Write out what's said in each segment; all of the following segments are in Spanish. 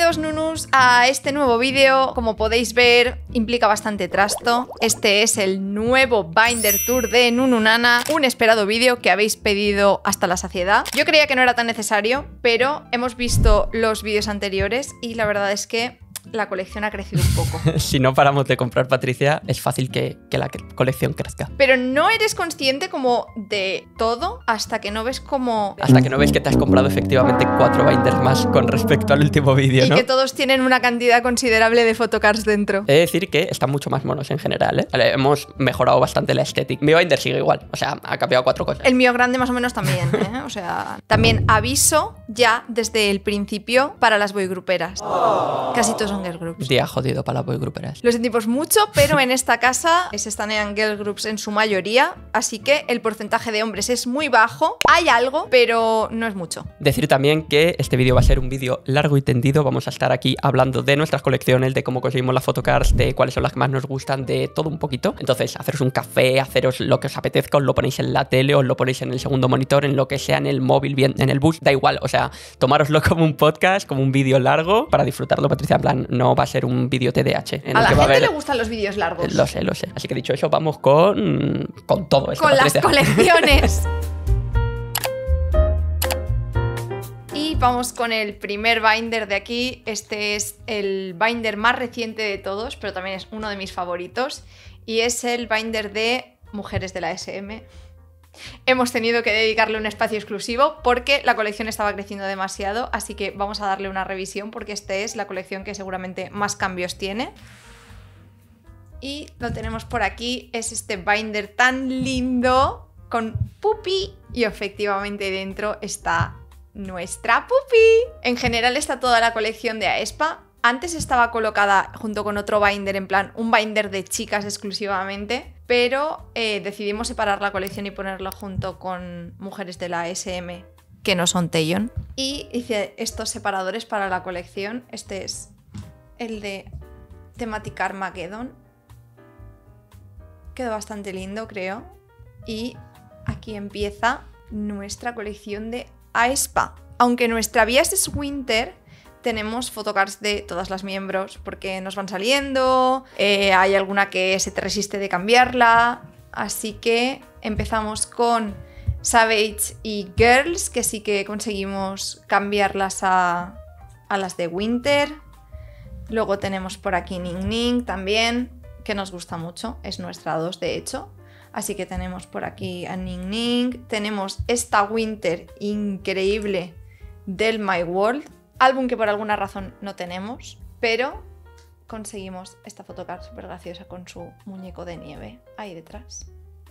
Bienvenidos, nunus, a este nuevo vídeo. Como podéis ver, implica bastante trasto. Este es el nuevo Binder Tour de Nununana, un esperado vídeo que habéis pedido hasta la saciedad. Yo creía que no era tan necesario, pero hemos visto los vídeos anteriores y la verdad es que la colección ha crecido un poco. Si no paramos de comprar, Patricia, es fácil que la colección crezca. Pero no eres consciente como de todo hasta que no ves como... Hasta que no ves que te has comprado efectivamente 4 binders más con respecto al último vídeo, ¿no? Y que todos tienen una cantidad considerable de photocards dentro. He de decir que están mucho más monos en general, ¿eh? Vale, hemos mejorado bastante la estética. Mi binder sigue igual, o sea, ha cambiado 4 cosas. El mío grande más o menos también, ¿eh? O sea, también aviso ya desde el principio para las boygrouperas. Casi todos son girl groups. Día jodido para las boygrouperas. Lo sentimos mucho, pero en esta casa se estanean girl groups en su mayoría, así que el porcentaje de hombres es muy bajo. Hay algo, pero no es mucho. Decir también que este vídeo va a ser un vídeo largo y tendido. Vamos a estar aquí hablando de nuestras colecciones, de cómo conseguimos las photocards, de cuáles son las que más nos gustan, de todo un poquito. Entonces, haceros un café, haceros lo que os apetezca, os lo ponéis en la tele, os lo ponéis en el segundo monitor, en lo que sea, en el móvil, bien, en el bus, da igual. O sea, tomároslo como un podcast, como un vídeo largo para disfrutarlo, Patricia. En plan, no va a ser un vídeo TDAH. A la gente le gustan los vídeos largos. Lo sé. Así que dicho eso, vamos con todo esto, con Patricia. las colecciones. Y vamos con el primer binder de aquí. Este es el binder más reciente de todos, pero también es uno de mis favoritos. Y es el binder de mujeres de la SM. Hemos tenido que dedicarle un espacio exclusivo porque la colección estaba creciendo demasiado, así que vamos a darle una revisión porque esta es la colección que seguramente más cambios tiene. Y lo tenemos por aquí, es este binder tan lindo con Puppy y efectivamente dentro está nuestra Puppy. En general está toda la colección de aespa. Antes estaba colocada junto con otro binder, en plan un binder de chicas exclusivamente, pero decidimos separar la colección y ponerlo junto con mujeres de la SM que no son Taeyeon. Y hice estos separadores para la colección. Este es el de temática Armageddon. Quedó bastante lindo, creo. Y aquí empieza nuestra colección de aespa. Aunque nuestra bias es winter, tenemos photocards de todas las miembros porque nos van saliendo, hay alguna que se te resiste de cambiarla, así que empezamos con Savage y Girls, que sí que conseguimos cambiarlas a las de Winter. Luego tenemos por aquí Ning Ning también, que nos gusta mucho, es nuestra 2 de hecho, así que tenemos por aquí a Ning Ning. Tenemos esta Winter increíble del My World, álbum que por alguna razón no tenemos, pero conseguimos esta photocard súper graciosa con su muñeco de nieve ahí detrás.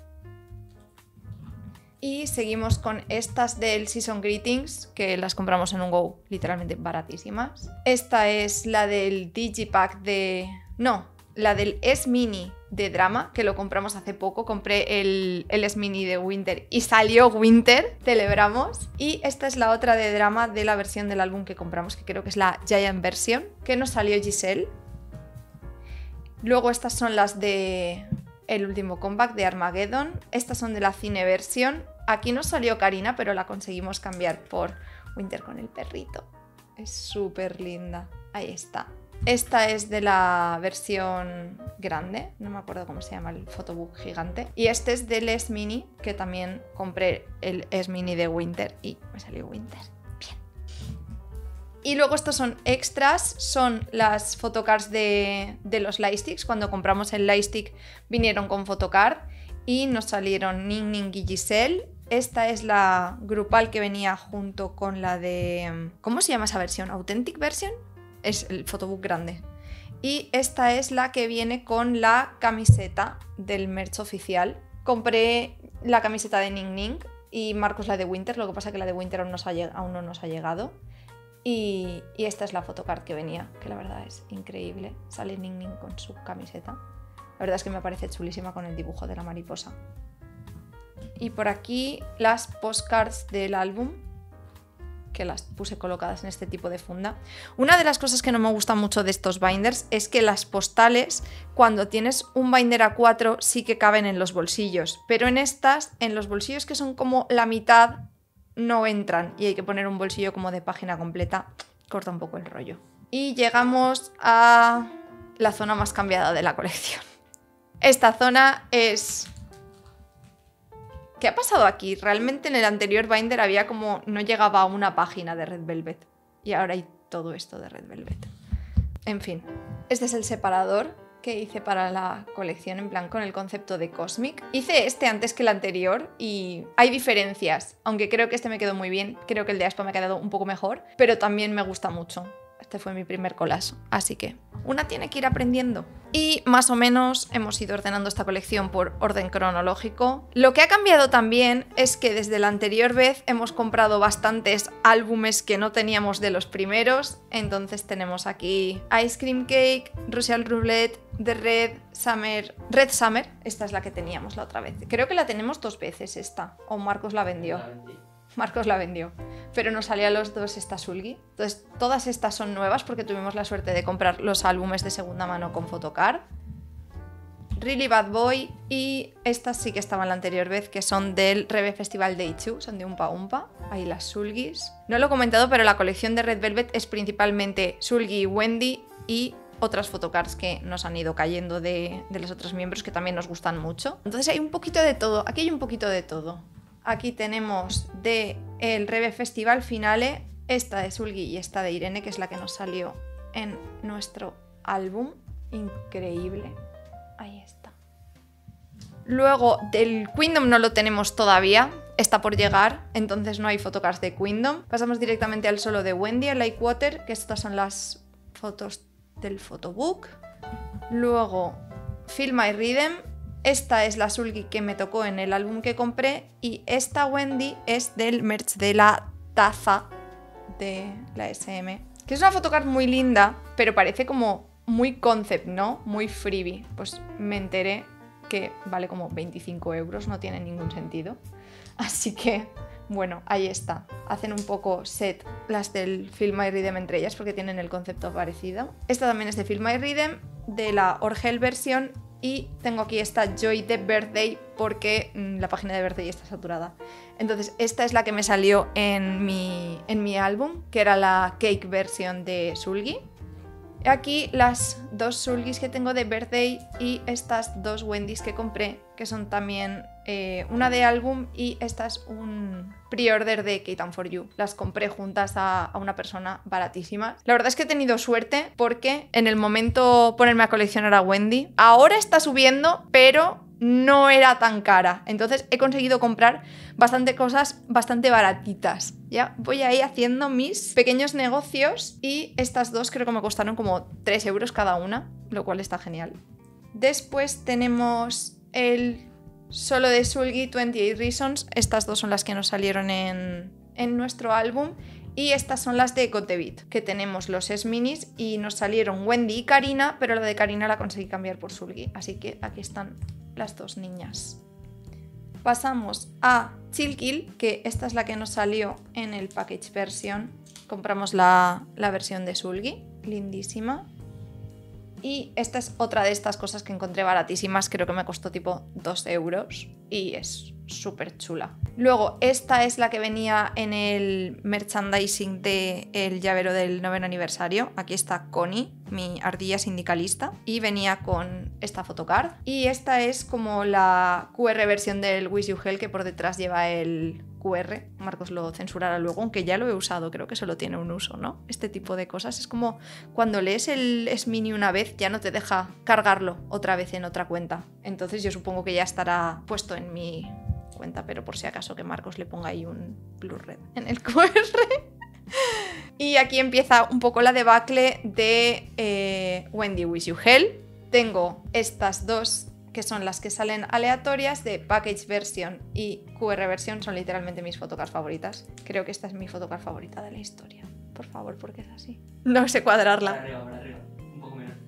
Y seguimos con estas del Season Greetings, que las compramos en un Go literalmente baratísimas. Esta es la del Digipack de... no, la del S-Mini de Drama, que lo compramos hace poco. Compré el S-Mini de Winter y salió Winter, celebramos. Y esta es la otra de Drama de la versión del álbum que compramos, que creo que es la Giant Version, que nos salió Giselle. Luego estas son las de el último comeback de Armageddon. Estas son de la Cine Version. Aquí nos salió Karina, pero la conseguimos cambiar por Winter con el perrito. Es súper linda. Ahí está. Esta es de la versión grande, no me acuerdo cómo se llama el photobook gigante. Y este es del S-Mini, que también compré el S-Mini de Winter y me salió Winter. Bien. Y luego estos son extras, son las photocards de los lightsticks. Cuando compramos el lightstick vinieron con photocard y nos salieron Ning Ning y Giselle. Esta es la grupal que venía junto con la de... ¿cómo se llama esa versión? ¿Authentic Version? Es el photobook grande. Y esta es la que viene con la camiseta del merch oficial. Compré la camiseta de Ning Ning y Marcos la de Winter, lo que pasa es que la de Winter aún no nos ha llegado. Y esta es la photocard que venía, que la verdad es increíble. Sale Ning Ning con su camiseta. La verdad es que me parece chulísima con el dibujo de la mariposa. Y por aquí las postcards del álbum, que las puse colocadas en este tipo de funda. Una de las cosas que no me gusta mucho de estos binders es que las postales, cuando tienes un binder A4, sí que caben en los bolsillos, pero en estas, en los bolsillos que son como la mitad, no entran y hay que poner un bolsillo como de página completa, corta un poco el rollo. Y llegamos a la zona más cambiada de la colección. Esta zona es... ¿Qué ha pasado aquí? Realmente en el anterior binder había como... no llegaba a una página de Red Velvet. Y ahora hay todo esto de Red Velvet. En fin. Este es el separador que hice para la colección, en plan con el concepto de Cosmic. Hice este antes que el anterior y hay diferencias. Aunque creo que este me quedó muy bien. Creo que el de Aspa me ha quedado un poco mejor. Pero también me gusta mucho. Este fue mi primer collage. Así que una tiene que ir aprendiendo. Y más o menos hemos ido ordenando esta colección por orden cronológico. Lo que ha cambiado también es que desde la anterior vez hemos comprado bastantes álbumes que no teníamos de los primeros. Entonces tenemos aquí Ice Cream Cake, Russian Roulette, The Red Summer. Esta es la que teníamos la otra vez. Creo que la tenemos 2 veces esta. O Marcos la vendió. Marcos la vendió, pero nos salía a los 2 esta Sulgi. Entonces todas estas son nuevas porque tuvimos la suerte de comprar los álbumes de segunda mano con Photocard. Really Bad Boy y estas sí que estaban la anterior vez, que son del Reve Festival Day 2, son de Umpa Umpa. Ahí las Sulgis. No lo he comentado, pero la colección de Red Velvet es principalmente Sulgi y Wendy y otras photocards que nos han ido cayendo de los otros miembros que también nos gustan mucho. Entonces hay un poquito de todo, aquí hay un poquito de todo. Aquí tenemos de el Reve Festival Finale, esta de Sulgi y esta de Irene, que es la que nos salió en nuestro álbum. Increíble. Ahí está. Luego del Queendom no lo tenemos todavía, está por llegar, entonces no hay photocards de Queendom. Pasamos directamente al solo de Wendy, a Like Water, que estas son las fotos del photobook. Luego Feel My Rhythm. Esta es la Sulgi que me tocó en el álbum que compré y esta Wendy es del merch de la taza de la SM, que es una photocard muy linda, pero parece como muy concept, ¿no? Muy freebie. Pues me enteré que vale como 25 euros, no tiene ningún sentido. Así que, bueno, ahí está. Hacen un poco set las del Feel My Rhythm entre ellas porque tienen el concepto parecido. Esta también es de Feel My Rhythm, de la Orgel versión. Y tengo aquí esta Joy de Birthday porque la página de Birthday está saturada. Entonces esta es la que me salió en mi álbum, que era la Cake versión de Sulgi. Aquí las 2 Sulgis que tengo de Birthday y estas 2 Wendys que compré, que son también una de álbum y esta es un pre-order de Kate For You. Las compré juntas a una persona baratísimas. La verdad es que he tenido suerte porque en el momento ponerme a coleccionar a Wendy, ahora está subiendo, pero no era tan cara. Entonces he conseguido comprar bastante cosas bastante baratitas. Ya voy ahí haciendo mis pequeños negocios y estas 2 creo que me costaron como 3 euros cada una, lo cual está genial. Después tenemos el solo de Sulgi, 28 Reasons. Estas 2 son las que nos salieron en nuestro álbum. Y estas son las de Got The Beat, que tenemos los S-Minis y nos salieron Wendy y Karina, pero la de Karina la conseguí cambiar por Sulgi. Así que aquí están las 2 niñas. Pasamos a Chill Kill, que esta es la que nos salió en el package version. Compramos la versión de Sulgi, lindísima. Y esta es otra de estas cosas que encontré baratísimas, creo que me costó tipo 2 euros y es súper chula. Luego esta es la que venía en el merchandising del llavero del 9º aniversario. Aquí está Connie, mi ardilla sindicalista, y venía con esta photocard. Y esta es como la QR versión del Wish You Hell, que por detrás lleva el QR. Marcos lo censurará luego, aunque ya lo he usado, creo que solo tiene un uso, ¿no? Este tipo de cosas es como cuando lees el S-Mini una vez ya no te deja cargarlo otra vez en otra cuenta. Entonces yo supongo que ya estará puesto en mi cuenta, pero por si acaso que Marcos le ponga ahí un Blu-ray en el QR. Y aquí empieza un poco la debacle de Wendy Wish You Hell. Tengo estas 2 que son las que salen aleatorias de Package Version y QR Version, son literalmente mis photocards favoritas. Creo que esta es mi photocard favorita de la historia. Por favor, porque es así. No sé cuadrarla. Para arriba. Un poco menos.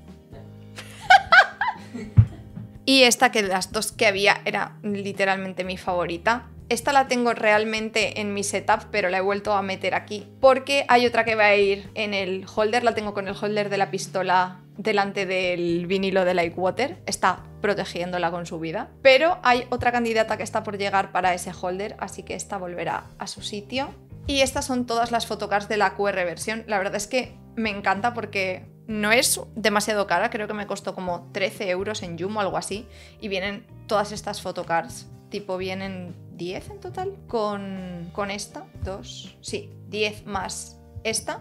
Y esta, que de las 2 que había, era literalmente mi favorita. Esta la tengo realmente en mi setup, pero la he vuelto a meter aquí porque hay otra que va a ir en el holder. La tengo con el holder de la pistola delante del vinilo de Like Water. Está protegiéndola con su vida. Pero hay otra candidata que está por llegar para ese holder, así que esta volverá a su sitio. Y estas son todas las photocards de la QR versión. La verdad es que me encanta porque no es demasiado cara, creo que me costó como 13 euros en Joom o algo así, y vienen todas estas photocards, tipo vienen 10 en total, con esta, 2, sí, 10 más esta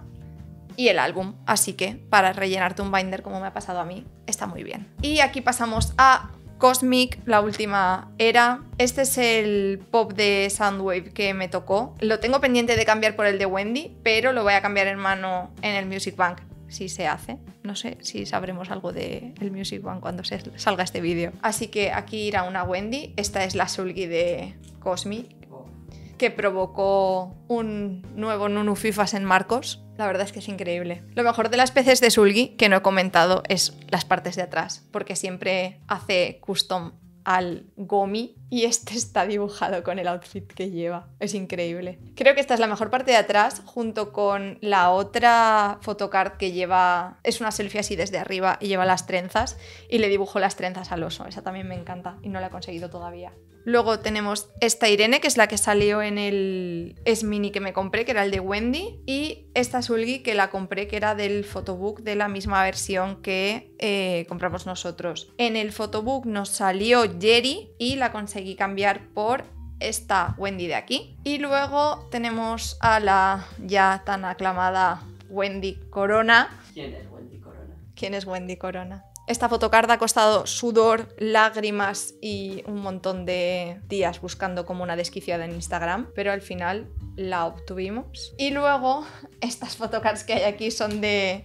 y el álbum, así que para rellenarte un binder como me ha pasado a mí, está muy bien. Y aquí pasamos a Cosmic, la última era. Este es el pop de Soundwave que me tocó. Lo tengo pendiente de cambiar por el de Wendy, pero lo voy a cambiar en mano en el Music Bank, si se hace. No sé si sabremos algo del Music Bank cuando salga este vídeo. Así que aquí irá una Wendy. Esta es la Sulgi de Cosmic, que provocó un nuevo Nunu Fifas en Marcos. La verdad es que es increíble. Lo mejor de las peces de Sulgi, que no he comentado, es las partes de atrás, porque siempre hace custom al Gomi y este está dibujado con el outfit que lleva. Es increíble. Creo que esta es la mejor parte de atrás, junto con la otra photocard que lleva... Es una selfie así desde arriba y lleva las trenzas, y le dibujo las trenzas al oso. Esa también me encanta y no la he conseguido todavía. Luego tenemos esta Irene, que es la que salió en el S-Mini que me compré, que era el de Wendy, y esta Sulgi que la compré, que era del photobook de la misma versión que compramos nosotros. En el photobook nos salió Jerry y la conseguí cambiar por esta Wendy de aquí. Y luego tenemos a la ya tan aclamada Wendy Corona. ¿Quién es Wendy Corona? ¿Quién es Wendy Corona? Esta photocard ha costado sudor, lágrimas y un montón de días buscando como una desquiciada en Instagram, pero al final la obtuvimos. Y luego estas photocards que hay aquí son del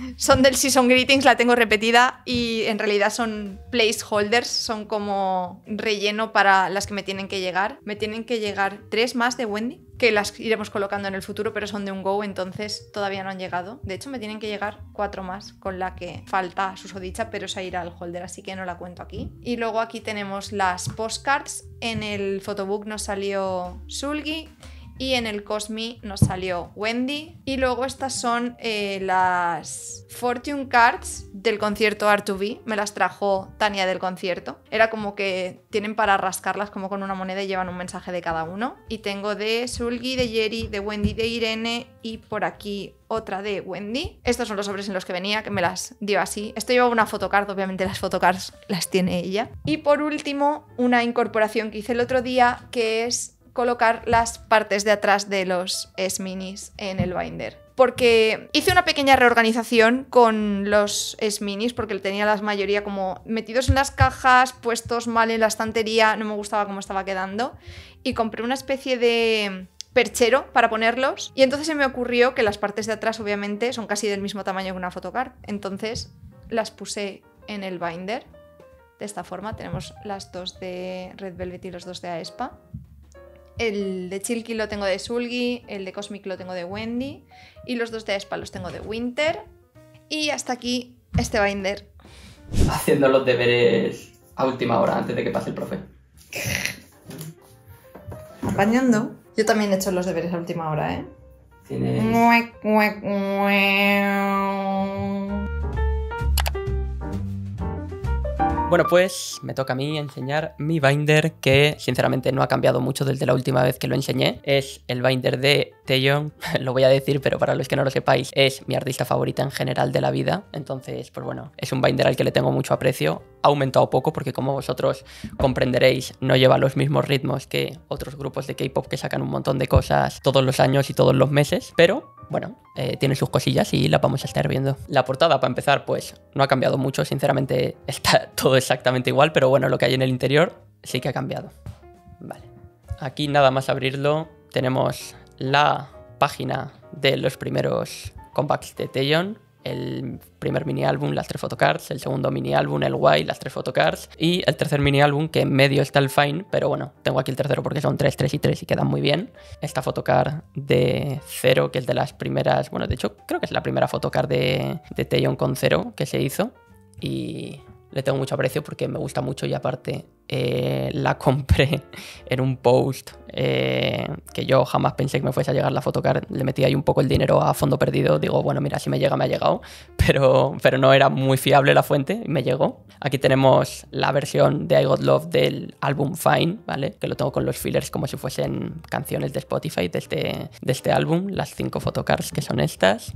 Season Greetings, la tengo repetida y en realidad son placeholders, son como relleno para las que me tienen que llegar. Me tienen que llegar 3 más de Wendy, que las iremos colocando en el futuro, pero son de un go, entonces todavía no han llegado. De hecho, me tienen que llegar 4 más, con la que falta susodicha, pero esa irá al holder, así que no la cuento aquí. Y luego aquí tenemos las postcards. En el photobook nos salió Sulgi y en el Cosmi nos salió Wendy. Y luego estas son las Fortune Cards del concierto R2B. Me las trajo Tania del concierto. Era como que tienen para rascarlas como con una moneda y llevan un mensaje de cada uno. Y tengo de Sulgi, de Jerry, de Wendy, de Irene y por aquí otra de Wendy. Estos son los sobres en los que venía, que me las dio así. Esto lleva una photocard, obviamente las photocards las tiene ella. Y por último, una incorporación que hice el otro día, que es colocar las partes de atrás de los S-Minis en el binder. Porque hice una pequeña reorganización con los S-Minis, porque tenía la mayoría como metidos en las cajas, puestos mal en la estantería, no me gustaba cómo estaba quedando, y compré una especie de perchero para ponerlos, y entonces se me ocurrió que las partes de atrás obviamente son casi del mismo tamaño que una photocard, entonces las puse en el binder. De esta forma tenemos las dos de Red Velvet y los dos de Aespa. El de Chilky lo tengo de Sulgi, el de Cosmic lo tengo de Wendy y los dos de Aespa los tengo de Winter. Y hasta aquí este binder. Haciendo los deberes a última hora, antes de que pase el profe. Apañando. Yo también he hecho los deberes a última hora, ¿eh? Tienes... Bueno, pues me toca a mí enseñar mi binder, que sinceramente no ha cambiado mucho desde la última vez que lo enseñé. Es el binder de Taeyeon, lo voy a decir, pero para los que no lo sepáis, es mi artista favorita en general de la vida. Entonces, pues bueno, es un binder al que le tengo mucho aprecio. Ha aumentado poco porque, como vosotros comprenderéis, no lleva los mismos ritmos que otros grupos de K-pop que sacan un montón de cosas todos los años y todos los meses, pero bueno, tiene sus cosillas y las vamos a estar viendo. La portada, para empezar, pues no ha cambiado mucho, sinceramente está todo exactamente igual, pero bueno, lo que hay en el interior sí que ha cambiado. Vale, aquí nada más abrirlo tenemos la página de los primeros compacts de Taeyeon, el primer mini álbum, las 3 photocards, el segundo mini álbum, el Y, las 3 photocards, y el tercer mini álbum, que en medio está el Fine, pero bueno, tengo aquí el tercero porque son 3, 3 y 3 y quedan muy bien. Esta photocard de Zero, que es de las primeras, bueno, de hecho creo que es la primera photocard de Taeyeon con Zero que se hizo, y le tengo mucho aprecio porque me gusta mucho, y aparte la compré en un post que yo jamás pensé que me fuese a llegar la photocard. Le metí ahí un poco el dinero a fondo perdido. Digo, bueno, mira, si me llega, me ha llegado. Pero no era muy fiable la fuente y me llegó. Aquí tenemos la versión de I Got Love del álbum Fine, ¿vale? Que lo tengo con los fillers como si fuesen canciones de Spotify de este álbum. Las 5 photocards que son estas.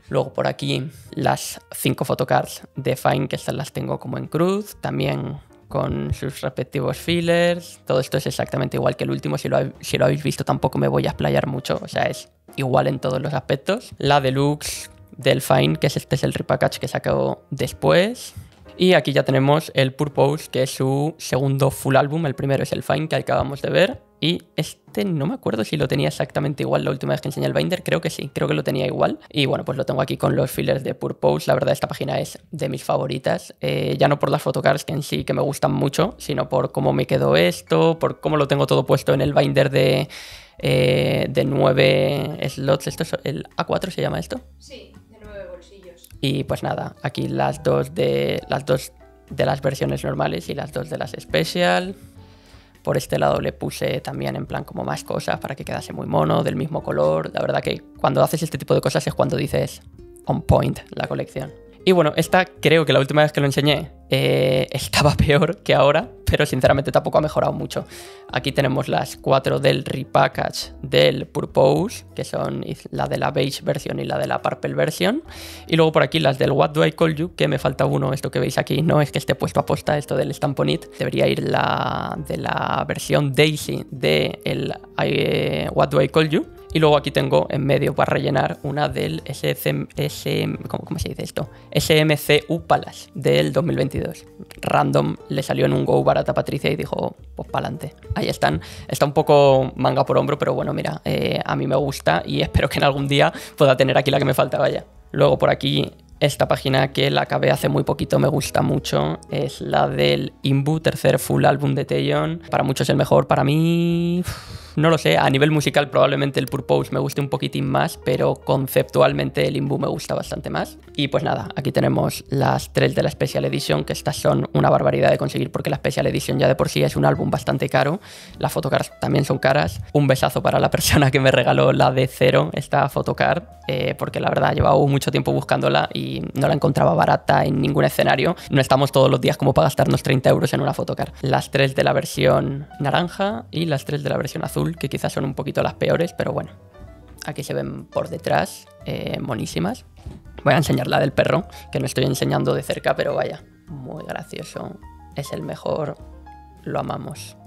Luego por aquí las 5 photocards de Fine, que estas las tengo como en cruz, también con sus respectivos fillers. Todo esto es exactamente igual que el último, si lo habéis visto tampoco me voy a explayar mucho, o sea, es igual en todos los aspectos. La deluxe del Fine, que este es el repackage que sacó después. Y aquí ya tenemos el Purpose, que es su segundo full álbum. El primero es el Fine, que acabamos de ver. Y este no me acuerdo si lo tenía exactamente igual la última vez que enseñé el binder. Creo que sí, creo que lo tenía igual. Y bueno, pues lo tengo aquí con los fillers de Purpose. La verdad, esta página es de mis favoritas. Ya no por las photocards que en sí que me gustan mucho, sino por cómo me quedó esto, por cómo lo tengo todo puesto en el binder de 9 slots. ¿Esto es el A4 se llama esto? Sí, de 9 bolsillos. Y pues nada, aquí las dos de las versiones normales y las 2 de las special. Por este lado le puse también en plan como más cosas para que quedase muy mono, del mismo color. La verdad que cuando haces este tipo de cosas es cuando dices on point la colección. Y bueno, esta creo que la última vez que lo enseñé estaba peor que ahora, pero sinceramente tampoco ha mejorado mucho. Aquí tenemos las 4 del repackage del Purpose, que son la de la beige version y la de la purple version. Y luego por aquí las del What Do I Call You, que me falta uno, esto que veis aquí no es que esté puesto a posta, esto del Stamponit. Debería ir de la versión Daisy de el What Do I Call You. Y luego aquí tengo en medio para rellenar una del ¿cómo se dice esto? SMCU Palace del 2022. Random, le salió en un Go barata a Patricia y dijo, pues pa'lante. Ahí están. Está un poco manga por hombro, pero bueno, mira, a mí me gusta y espero que en algún día pueda tener aquí la que me faltaba ya. Luego por aquí, esta página que la acabé hace muy poquito, me gusta mucho, es la del Inbu, tercer full álbum de Taeyeon. Para muchos el mejor, para mí no lo sé, a nivel musical probablemente el Purpose me guste un poquitín más, pero conceptualmente el Inbu me gusta bastante más. Y pues nada, aquí tenemos las 3 de la Special Edition, que estas son una barbaridad de conseguir porque la Special Edition ya de por sí es un álbum bastante caro, las photocards también son caras. Un besazo para la persona que me regaló la de 0, esta photocard, porque la verdad llevaba mucho tiempo buscándola y no la encontraba barata en ningún escenario. No estamos todos los días como para gastarnos 30 euros en una photocard. Las 3 de la versión naranja y las 3 de la versión azul, que quizás son un poquito las peores, pero bueno, aquí se ven por detrás, monísimas. Voy a enseñar la del perro, que no estoy enseñando de cerca, pero vaya, muy gracioso, es el mejor, lo amamos.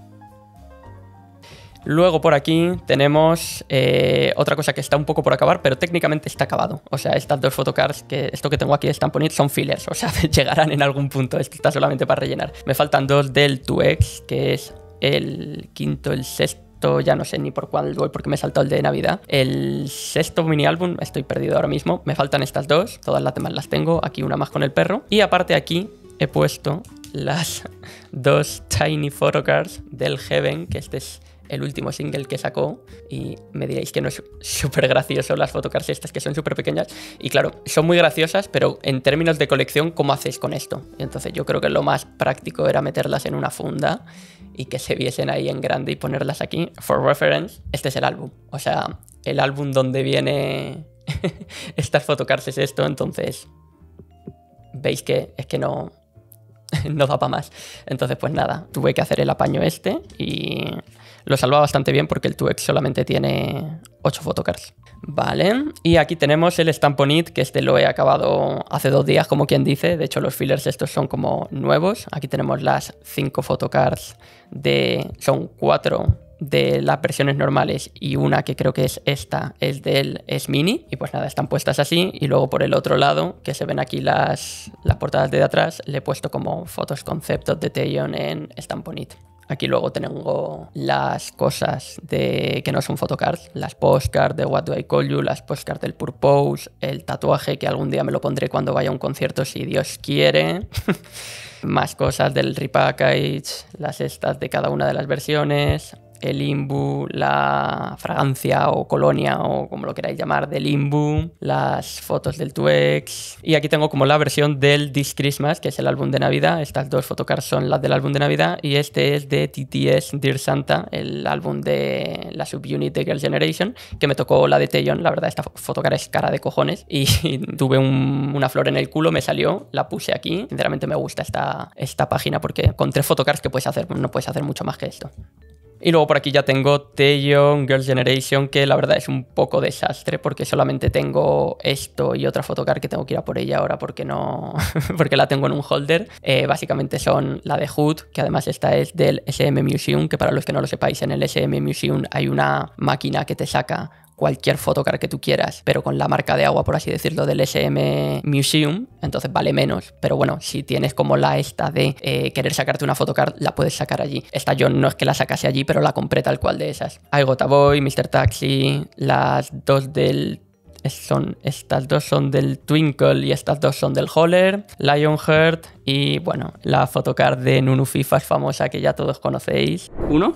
Luego por aquí tenemos otra cosa que está un poco por acabar, pero técnicamente está acabado. O sea, estas 2 photocards, esto que tengo aquí de Stamponit son fillers, o sea, llegarán en algún punto, esto está solamente para rellenar. Me faltan 2 del 2X, que es el quinto, el sexto, ya no sé ni por cuál voy porque me he saltado el de Navidad. El 6º mini álbum, estoy perdido ahora mismo. Me faltan estas 2, todas las demás las tengo. Aquí una más con el perro. Y aparte aquí he puesto las 2 Tiny Photocards del Heaven, que este es el último single que sacó, y me diréis que no es súper gracioso las photocards estas, que son súper pequeñas, y claro, son muy graciosas, pero en términos de colección, ¿cómo hacéis con esto? Y entonces yo creo que lo más práctico era meterlas en una funda y que se viesen ahí en grande y ponerlas aquí. For reference, este es el álbum, o sea, el álbum donde viene estas photocards es esto, entonces veis que es que no da para más. Entonces pues nada, tuve que hacer el apaño este y lo salva bastante bien porque el 2X solamente tiene 8 photocards. Vale, y aquí tenemos el Stamponit, que este lo he acabado hace 2 días, como quien dice. De hecho, los fillers estos son como nuevos. Aquí tenemos las 5 photocards son 4 de las versiones normales y una que creo que es esta, es del S Mini. Y pues nada, están puestas así. Y luego por el otro lado, que se ven aquí las portadas de atrás, le he puesto como fotos conceptos de Taeyeon en Stamponit. Aquí luego tengo las cosas que no son photocards, las postcards de What Do I Call You, las postcards del Purpose, el tatuaje que algún día me lo pondré cuando vaya a un concierto si Dios quiere. Más cosas del repackage, las estas de cada una de las versiones, el Inbu, la fragancia o colonia o como lo queráis llamar del Inbu, las fotos del 2X. Y aquí tengo como la versión del This Christmas, que es el álbum de Navidad. Estas 2 photocards son las del álbum de Navidad y este es de TTS Dear Santa, el álbum de la subunit de Girl Generation, que me tocó la de Taeyeon. La verdad, esta photocard es cara de cojones y tuve una flor en el culo, me salió, la puse aquí. Sinceramente me gusta esta página porque con 3 photocards que puedes hacer, no puedes hacer mucho más que esto. Y luego por aquí ya tengo Taeyeon, Girls' Generation, que la verdad es un poco desastre porque solamente tengo esto y otra photocard que tengo que ir a por ella ahora porque no porque la tengo en un holder. Básicamente son la de Hood, que además esta es del SM Museum, que para los que no lo sepáis, en el SM Museum hay una máquina que te saca cualquier photocard que tú quieras, pero con la marca de agua, por así decirlo, del SM Museum, entonces vale menos. Pero bueno, si tienes como la esta de querer sacarte una photocard, la puedes sacar allí. Esta yo no es que la sacase allí, pero la compré tal cual de esas. I Got a Boy, Mr. Taxi, las dos del... estas dos son del Twinkle y estas dos son del Holler, Lionheart y bueno, la photocard de Nunu FIFA es famosa que ya todos conocéis. ¿Uno?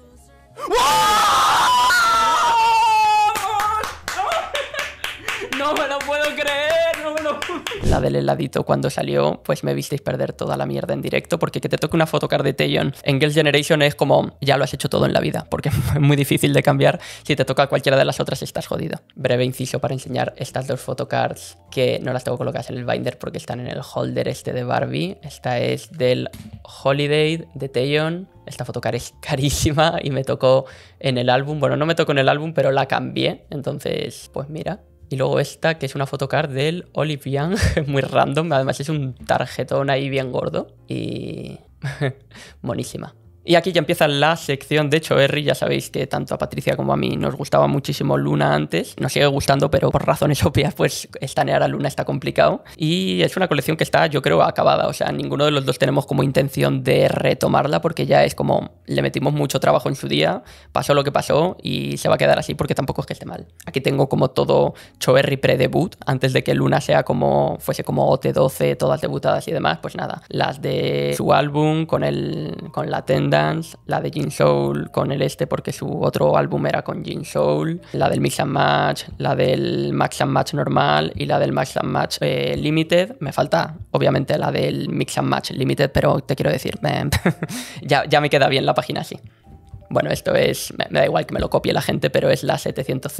No me lo puedo creer, no me lo... La del heladito cuando salió, pues me visteis perder toda la mierda en directo, porque que te toque una photocard de Taeyeon en Girls' Generation es como, ya lo has hecho todo en la vida, porque es muy difícil de cambiar. Si te toca cualquiera de las otras estás jodido. Breve inciso para enseñar estas dos photocards que no las tengo colocadas en el binder porque están en el holder este de Barbie. Esta es del Holiday de Taeyeon. Esta photocard es carísima y me tocó en el álbum. Bueno, no me tocó en el álbum, pero la cambié. Entonces, pues mira. Y luego esta, que es una photocard del Olive Young, muy random. Además es un tarjetón ahí bien gordo. Y... monísima. Y aquí ya empieza la sección de Choerry. Ya sabéis que tanto a Patricia como a mí nos gustaba muchísimo Luna antes. Nos sigue gustando, pero por razones obvias, pues estanear a Luna está complicado. Y es una colección que está, yo creo, acabada. O sea, ninguno de los dos tenemos como intención de retomarla porque ya es como le metimos mucho trabajo en su día, pasó lo que pasó y se va a quedar así porque tampoco es que esté mal. Aquí tengo como todo Choerry pre-debut, antes de que Luna fuese como OT12, todas debutadas y demás. Pues nada, las de su álbum con la tenda, la de Jin Soul con el porque su otro álbum era con Jin Soul, la del Mix and Match, la del Max and Match normal y la del Max and Match Limited. Me falta obviamente la del Mix and Match Limited, pero te quiero decir, ya me queda bien la página así. Bueno, esto es, me da igual que me lo copie la gente, pero es la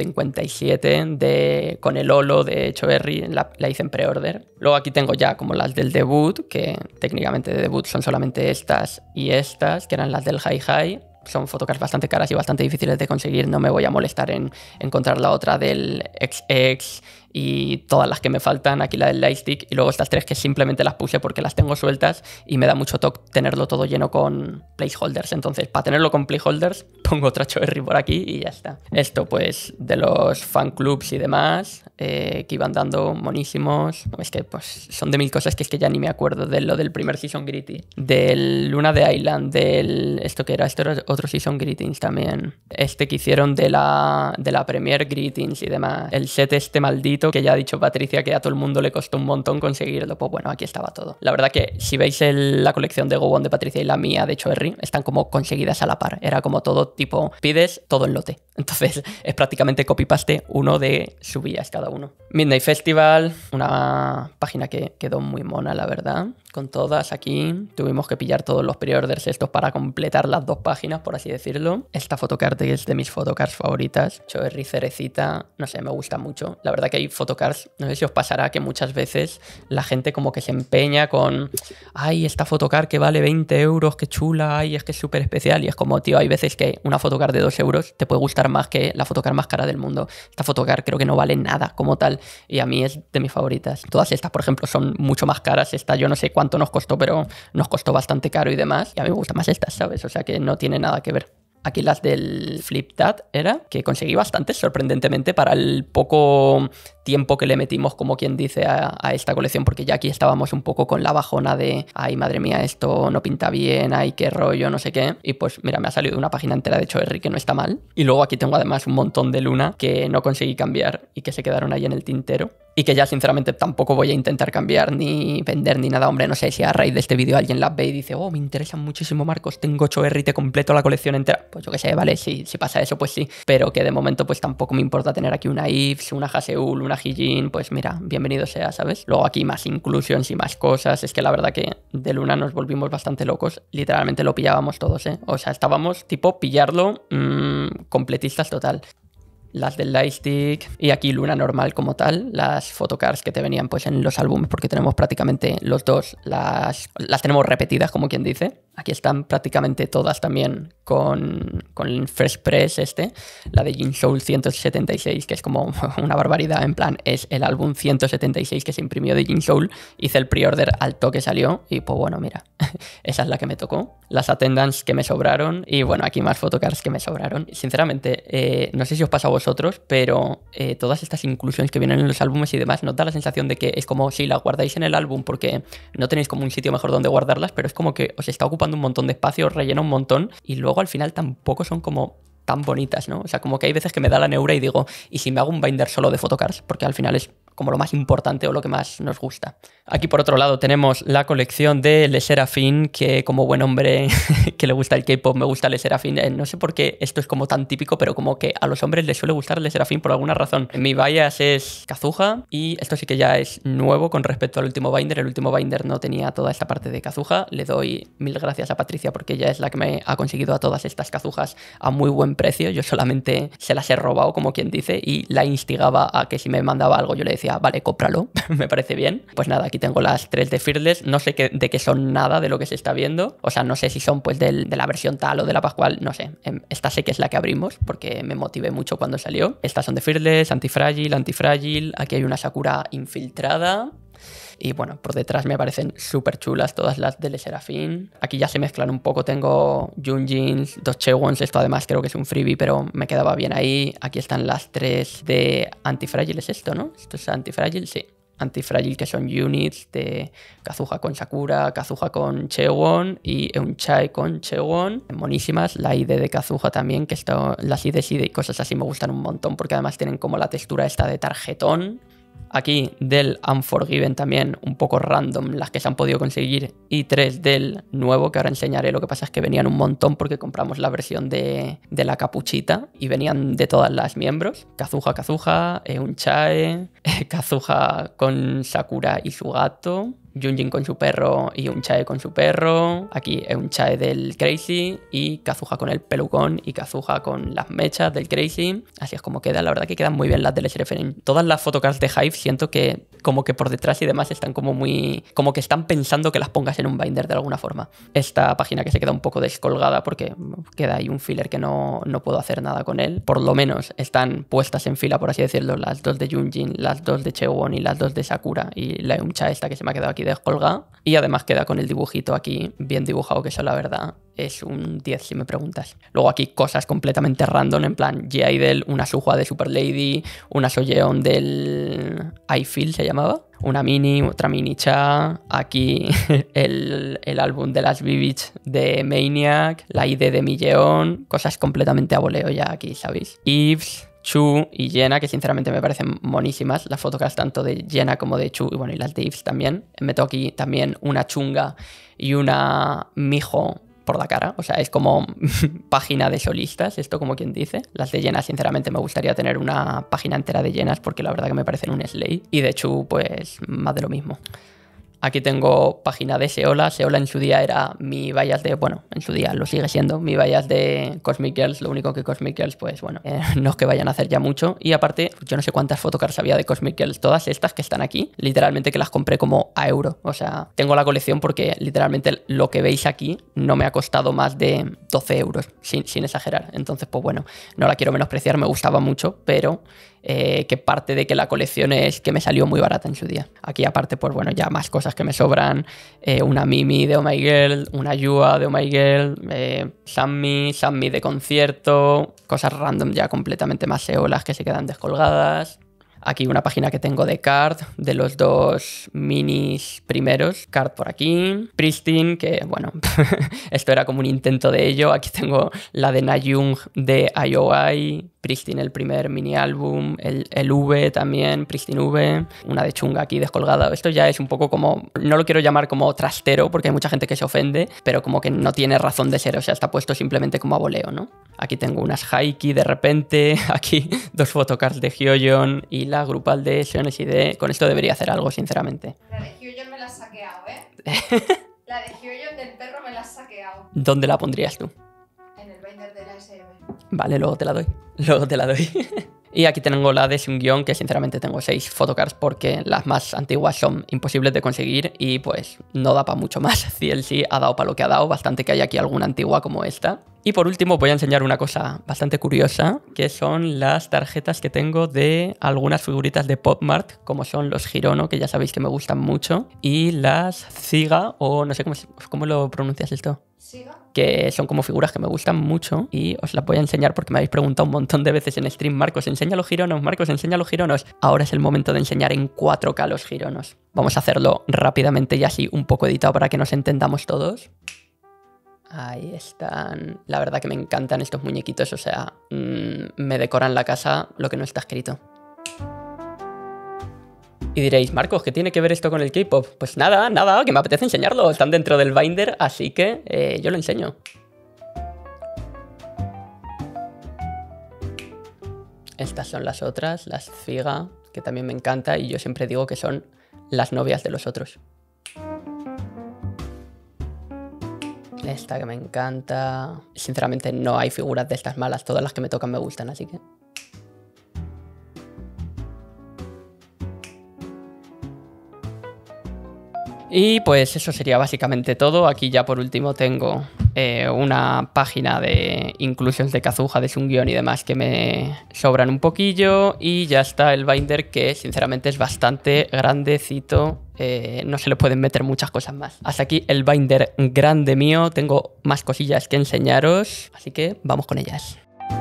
757 con el holo de Choerry, la hice en pre-order. Luego aquí tengo ya como las del debut, que técnicamente de debut son solamente estas y estas, que eran las del High High. Son photocards bastante caras y bastante difíciles de conseguir, no me voy a molestar en encontrar la otra del XX y todas las que me faltan, aquí la del Lightstick y luego estas tres que simplemente las puse porque las tengo sueltas y me da mucho toque tenerlo todo lleno con placeholders. Entonces, para tenerlo con placeholders, pongo otra Choerry por aquí y ya está. Esto pues de los fan clubs y demás, que iban dando monísimos. Es que pues son de mil cosas que es que ya ni me acuerdo de lo del primer Season Gritty, del Luna de Island, del... Esto era otro Season Greetings también. Este que hicieron de la Premier Greetings y demás. El set este maldito que ya ha dicho Patricia que a todo el mundo le costó un montón conseguirlo. Pues bueno, aquí estaba todo. La verdad que si veis la colección de Go On de Patricia y la mía de Choerry, están como conseguidas a la par. Era como todo tipo, pides todo en lote. Entonces es prácticamente copy-paste uno de subillas cada uno. Midnight Festival, una página que quedó muy mona, la verdad. Con todas aquí. Tuvimos que pillar todos los pre-orders estos para completar las dos páginas, por así decirlo. Esta photocard es de mis photocards favoritas. Choerry Cerecita, no sé, me gusta mucho. La verdad que hay photocards, no sé si os pasará que muchas veces la gente como que se empeña con ay, esta photocard que vale 20 euros, qué chula, ay, es que es súper especial. Y es como, tío, hay veces que una photocard de 2 euros te puede gustar más que la photocard más cara del mundo. Esta photocard creo que no vale nada como tal y a mí es de mis favoritas. Todas estas, por ejemplo, son mucho más caras. Esta yo no sé cuánto nos costó, pero nos costó bastante caro y demás. Y a mí me gustan más estas, ¿sabes? O sea que no tiene nada que ver. Aquí las del Flip That era, que conseguí bastantes, sorprendentemente, para el poco tiempo que le metimos, como quien dice, a esta colección, porque ya aquí estábamos un poco con la bajona de ay, madre mía, esto no pinta bien, ay, qué rollo, no sé qué. Y pues mira, me ha salido una página entera de Choerry que no está mal. Y luego aquí tengo además un montón de Luna que no conseguí cambiar y que se quedaron ahí en el tintero. Y que ya sinceramente tampoco voy a intentar cambiar ni vender ni nada. Hombre, no sé si a raíz de este vídeo alguien las ve y dice oh, me interesan muchísimo, Marcos, tengo Choerry, te completo la colección entera. Pues yo qué sé, vale, si pasa eso, pues sí. Pero que de momento pues tampoco me importa tener aquí una Yves, una Haseul, una Hijin, pues mira, bienvenido sea, ¿sabes? Luego aquí más inclusions y más cosas. Es que la verdad que de Luna nos volvimos bastante locos. Literalmente lo pillábamos todos, ¿eh? O sea, estábamos tipo pillarlo completistas total. las del Lightstick y aquí Luna normal como tal, las photocards que te venían pues en los álbumes porque tenemos prácticamente los dos, las tenemos repetidas como quien dice. Aquí están prácticamente todas también con el Fresh Press la de Jin Soul 176, que es como una barbaridad, en plan, es el álbum 176 que se imprimió de Jin Soul, hice el pre-order al toque salió y pues bueno, mira, esa es la que me tocó. Las attendance que me sobraron y bueno, aquí más photocards que me sobraron. Sinceramente, no sé si os pasa a vosotros, pero todas estas inclusiones que vienen en los álbumes y demás, nos da la sensación de que es como si las guardáis en el álbum porque no tenéis como un sitio mejor donde guardarlas, pero es como que os está ocupando un montón de espacio, os rellena un montón y luego al final tampoco son como tan bonitas, ¿no? O sea, como que hay veces que me da la neura y digo, ¿y si me hago un binder solo de photocards? Porque al final es como lo más importante o lo que más nos gusta. Aquí por otro lado tenemos la colección de Le Sserafim, que como buen hombre que le gusta el K-pop, me gusta Le Sserafim. No sé por qué esto es como tan típico, pero como que a los hombres les suele gustar Le Sserafim por alguna razón. Mi bias es Kazuha y esto sí que ya es nuevo con respecto al último binder. El último binder no tenía toda esta parte de Kazuha. Le doy mil gracias a Patricia porque ella es la que me ha conseguido a todas estas Kazuhas a muy buen precio. Yo solamente se las he robado, como quien dice, y la instigaba a que si me mandaba algo yo le decía, vale, cómpralo, me parece bien. Pues nada, aquí tengo las 3 de Fearless, no sé de qué son nada de lo que se está viendo, o sea, no sé si son pues de la versión tal o de la Pascual, no sé. Esta sé que es la que abrimos porque me motivé mucho cuando salió. Estas son de Fearless, Antifrágil, aquí hay una Sakura infiltrada. Y bueno, por detrás me parecen súper chulas todas las de Le Sserafim. Aquí ya se mezclan un poco, tengo Junjins, 2 Chaewons, esto además creo que es un freebie, pero me quedaba bien ahí. Aquí están las 3 de Antifrágil, es esto, ¿no? Esto es Antifrágil, sí. Antifrágil, que son units de Kazuha con Sakura, Kazuha con Chaewon y Eunchae con Chaewon. Monísimas. La ID de Kazuha también, que las IDs y cosas así me gustan un montón porque además tienen como la textura esta de tarjetón. Aquí del Unforgiven también un poco random las que se han podido conseguir y 3 del nuevo que ahora enseñaré. Lo que pasa es que venían un montón porque compramos la versión de la capuchita y venían de todas las miembros. Kazuha, Eunchae, Kazuha con Sakura y su gato, Junjin con su perro y Eunchae con su perro. Aquí Eunchae del Crazy y Kazuha con el pelucón y Kazuha con las mechas del Crazy. Así es como queda. La verdad que quedan muy bien las del Sserafim. Todas las photocards de Hive siento que como que por detrás y demás están como muy... como que están pensando que las pongas en un binder de alguna forma. Esta página que se queda un poco descolgada porque queda ahí un filler que no puedo hacer nada con él. Por lo menos están puestas en fila, por así decirlo, las 2 de Junjin, las 2 de Chaewon y las 2 de Sakura y la Eunchae esta que se me ha quedado aquí descolgada. Y además queda con el dibujito aquí bien dibujado, que eso la verdad es un 10 si me preguntas. Luego aquí cosas completamente random, en plan G-Idol, una Suhua de Super Lady, una Soyeon del I Feel se llamaba, una mini, otra mini cha, aquí el álbum de las Vivich de Maniac, la ID de Milleon, cosas completamente a voleo ya aquí, ¿sabéis? Yves, Chu y Jenna, que sinceramente me parecen monísimas. Las fotocards tanto de Jenna como de Chu y bueno, y las de Yves también. Meto aquí también una chunga y una mijo por la cara, o sea, es como página de solistas, esto como quien dice. Las de Jenna, sinceramente, me gustaría tener una página entera de Jennas porque la verdad que me parecen un slay. Y de Chu, pues, más de lo mismo. Aquí tengo página de Seola. Seola en su día era mi bias de... Bueno, en su día lo sigue siendo mi bias de Cosmic Girls. Lo único que Cosmic Girls, pues bueno, no es que vayan a hacer ya mucho. Y aparte, yo no sé cuántas photocards había de Cosmic Girls. Todas estas que están aquí, literalmente que las compré como a euro. O sea, tengo la colección porque literalmente lo que veis aquí no me ha costado más de 12 euros, sin exagerar. Entonces, pues bueno, no la quiero menospreciar, me gustaba mucho, pero... que parte de que la colección es que me salió muy barata en su día. Aquí aparte, pues bueno, ya más cosas que me sobran. Una Mimi de Oh My Girl, una Yua de Oh My Girl, Sammy de concierto, cosas random ya completamente más seolas que se quedan descolgadas. Aquí una página que tengo de Card, de los 2 minis primeros. Card por aquí. Pristine, que bueno, esto era como un intento de ello. Aquí tengo la de Nayoung de IOI. Pristine, el primer mini álbum, el V también, Pristine V, una de chunga aquí descolgada. Esto ya es un poco como, no lo quiero llamar como trastero porque hay mucha gente que se ofende, pero como que no tiene razón de ser, o sea, está puesto simplemente como a voleo, ¿no? Aquí tengo unas Haiki de repente, aquí 2 photocards de Hyoyeon y la grupal de SNSD. Con esto debería hacer algo, sinceramente. La de Hyoyeon me la has saqueado, ¿eh? La de Hyoyeon del perro me la has saqueado. ¿Dónde la pondrías tú? En el binder de la SM. Vale, luego te la doy. Luego te la doy. Y aquí tengo la de Seungyeon, que sinceramente tengo 6 photocards porque las más antiguas son imposibles de conseguir y pues no da para mucho más. CLC ha dado para lo que ha dado, bastante que hay aquí alguna antigua como esta. Y por último voy a enseñar una cosa bastante curiosa, que son las tarjetas que tengo de algunas figuritas de Pop Mart, como son los Hirono, que ya sabéis que me gustan mucho, y las Ziga, o no sé cómo lo pronuncias esto. ¿Siga? Que son como figuras que me gustan mucho y os las voy a enseñar porque me habéis preguntado un montón de veces en stream: Marcos, enseña los gironos, Marcos, enseña los gironos. Ahora es el momento de enseñar en 4K los gironos. Vamos a hacerlo rápidamente y así un poco editado para que nos entendamos todos. Ahí están. La verdad que me encantan estos muñequitos, o sea, me decoran la casa lo que no está escrito. Y diréis: Marcos, ¿qué tiene que ver esto con el K-pop? Pues nada, que me apetece enseñarlo. Están dentro del binder, así que yo lo enseño. Estas son las otras, las Figa, que también me encanta y yo siempre digo que son las novias de los otros. Esta que me encanta. Sinceramente no hay figuras de estas malas, todas las que me tocan me gustan, así que... Y pues eso sería básicamente todo. Aquí ya por último tengo una página de inclusions de Kazuha, de Seungyeon y demás que me sobran un poquillo. Y ya está el binder, que sinceramente es bastante grandecito. No se le pueden meter muchas cosas más. Hasta aquí el binder grande mío. Tengo más cosillas que enseñaros, así que vamos con ellas.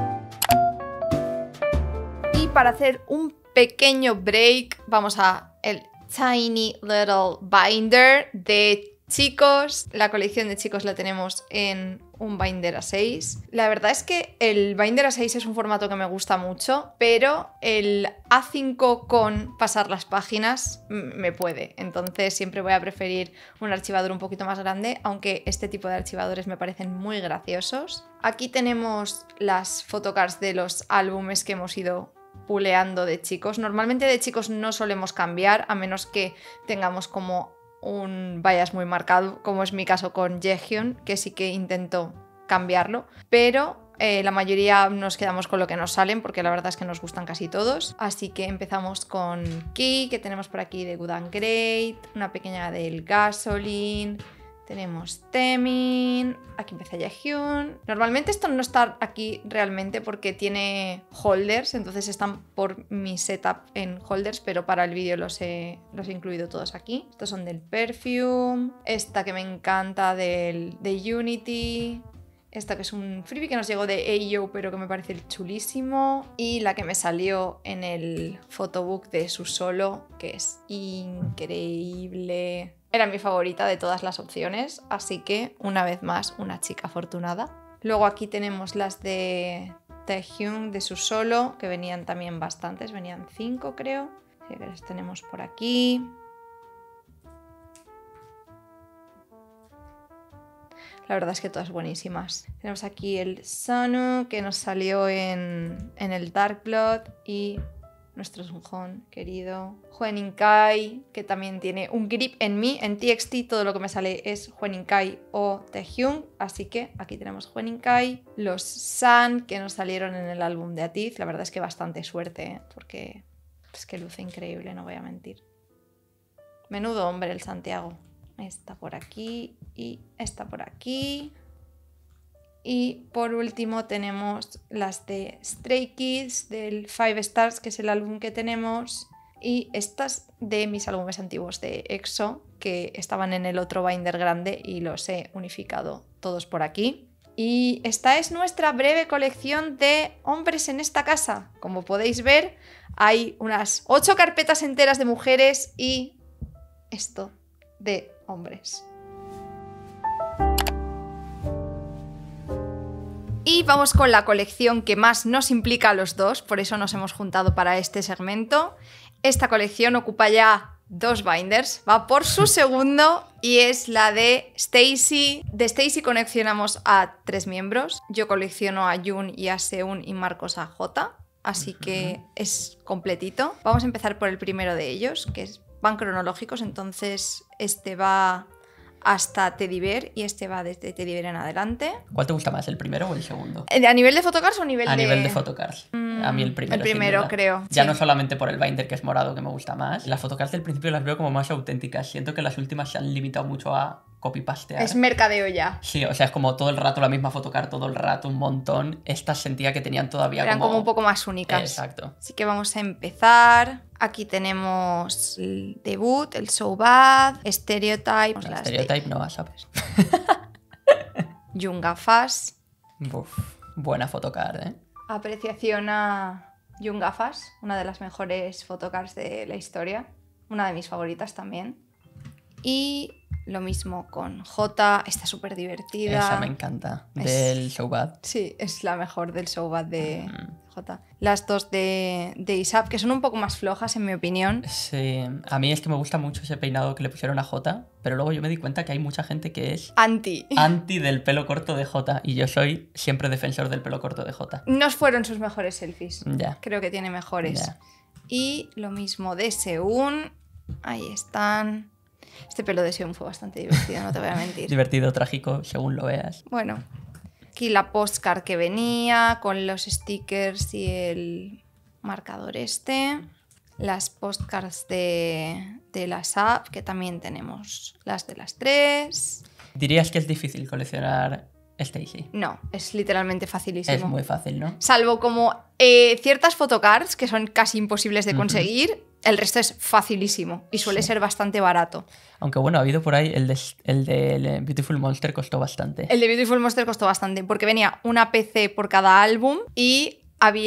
Y para hacer un pequeño break, vamos a el Tiny Little Binder de chicos. La colección de chicos la tenemos en un binder A6. La verdad es que el binder A6 es un formato que me gusta mucho, pero el A5 con pasar las páginas me puede. Entonces siempre voy a preferir un archivador un poquito más grande, aunque este tipo de archivadores me parecen muy graciosos. Aquí tenemos las photocards de los álbumes que hemos ido puleando de chicos. Normalmente de chicos no solemos cambiar, a menos que tengamos como un bias muy marcado, como es mi caso con Jaehyun, que sí que intento cambiarlo, pero la mayoría nos quedamos con lo que nos salen, porque la verdad es que nos gustan casi todos. Así que empezamos con Key, que tenemos por aquí de Good and Great, una pequeña del Gasoline. Tenemos Temin, aquí empieza Jaehyun. Normalmente esto no está aquí realmente porque tiene holders, entonces están por mi setup en holders, pero para el vídeo los he incluido todos aquí. Estos son del Perfume, esta que me encanta de Unity, esta que es un freebie que nos llegó de Ayo pero que me parece chulísimo, y la que me salió en el photobook de su solo, que es increíble. Era mi favorita de todas las opciones, así que una vez más una chica afortunada. Luego aquí tenemos las de Taehyung de su solo, que venían también bastantes, venían 5 creo. Así que las tenemos por aquí. La verdad es que todas buenísimas. Tenemos aquí el Sonu, que nos salió en el Dark Blood, y nuestro Sunghon querido. Huening-kai, que también tiene un grip en mí. En TXT todo lo que me sale es Huening-kai o Taehyung, así que aquí tenemos Huening-kai. Los Sun, que nos salieron en el álbum de Atiz. La verdad es que bastante suerte, porque es que luce increíble, no voy a mentir. Menudo hombre el Santiago. Está por aquí y está por aquí. Y por último tenemos las de Stray Kids del 5 Stars, que es el álbum que tenemos. Y estas de mis álbumes antiguos de EXO, que estaban en el otro binder grande y los he unificado todos por aquí. Y esta es nuestra breve colección de hombres en esta casa. Como podéis ver, hay unas 8 carpetas enteras de mujeres y esto de hombres. Y vamos con la colección que más nos implica a los dos, por eso nos hemos juntado para este segmento. Esta colección ocupa ya 2 binders, va por su segundo y es la de Stacy. De Stacy coleccionamos a 3 miembros. Yo colecciono a Jun y a Seun y Marcos a J, así que es completito. Vamos a empezar por el primero de ellos, que van cronológicos, entonces este va hasta Teddy Bear y este va desde Teddy Bear en adelante. ¿Cuál te gusta más, el primero o el segundo? ¿A nivel de photocards o a nivel A nivel de photocards. A mí el primero. El primero, creo. Ya sí. no solamente por el binder, que es morado, que me gusta más. Las photocards del principio las veo como más auténticas. Siento que las últimas se han limitado mucho a copy-pastear. Es mercadeo ya. Sí, o sea, es como todo el rato la misma photocard, todo el rato un montón. Estas sentía que tenían todavía Eran como un poco más únicas. Exacto. Así que vamos a empezar. Aquí tenemos el debut, el So Bad, Stereotype. La Stereotype no, ¿sabes? Yungafas. Uf, buena photocard, ¿eh? Apreciación a Yungafas, una de las mejores photocards de la historia. Una de mis favoritas también. Y lo mismo con J, está súper divertida. Esa me encanta, del So Bad. Sí, es la mejor del So Bad de J. Las dos de Isap, que son un poco más flojas en mi opinión. Sí, a mí es que me gusta mucho ese peinado que le pusieron a J, pero luego yo me di cuenta que hay mucha gente que es anti del pelo corto de J, y yo soy siempre defensor del pelo corto de J. No fueron sus mejores selfies. Ya. Creo que tiene mejores. Ya. Y lo mismo de Seun. Ahí están. Este pelo de Seun fue bastante divertido, no te voy a mentir. Divertido, trágico, según lo veas. Bueno, aquí la postcard que venía con los stickers y el marcador este. Las postcards de las apps, que también tenemos las de las 3. ¿Dirías que es difícil coleccionar Stacy? No, es literalmente facilísimo. Es muy fácil, ¿no? Salvo como ciertas photocards que son casi imposibles de conseguir, el resto es facilísimo y suele ser bastante barato. Aunque bueno, ha habido por ahí el de Beautiful Monster costó bastante. El de Beautiful Monster costó bastante porque venía una PC por cada álbum y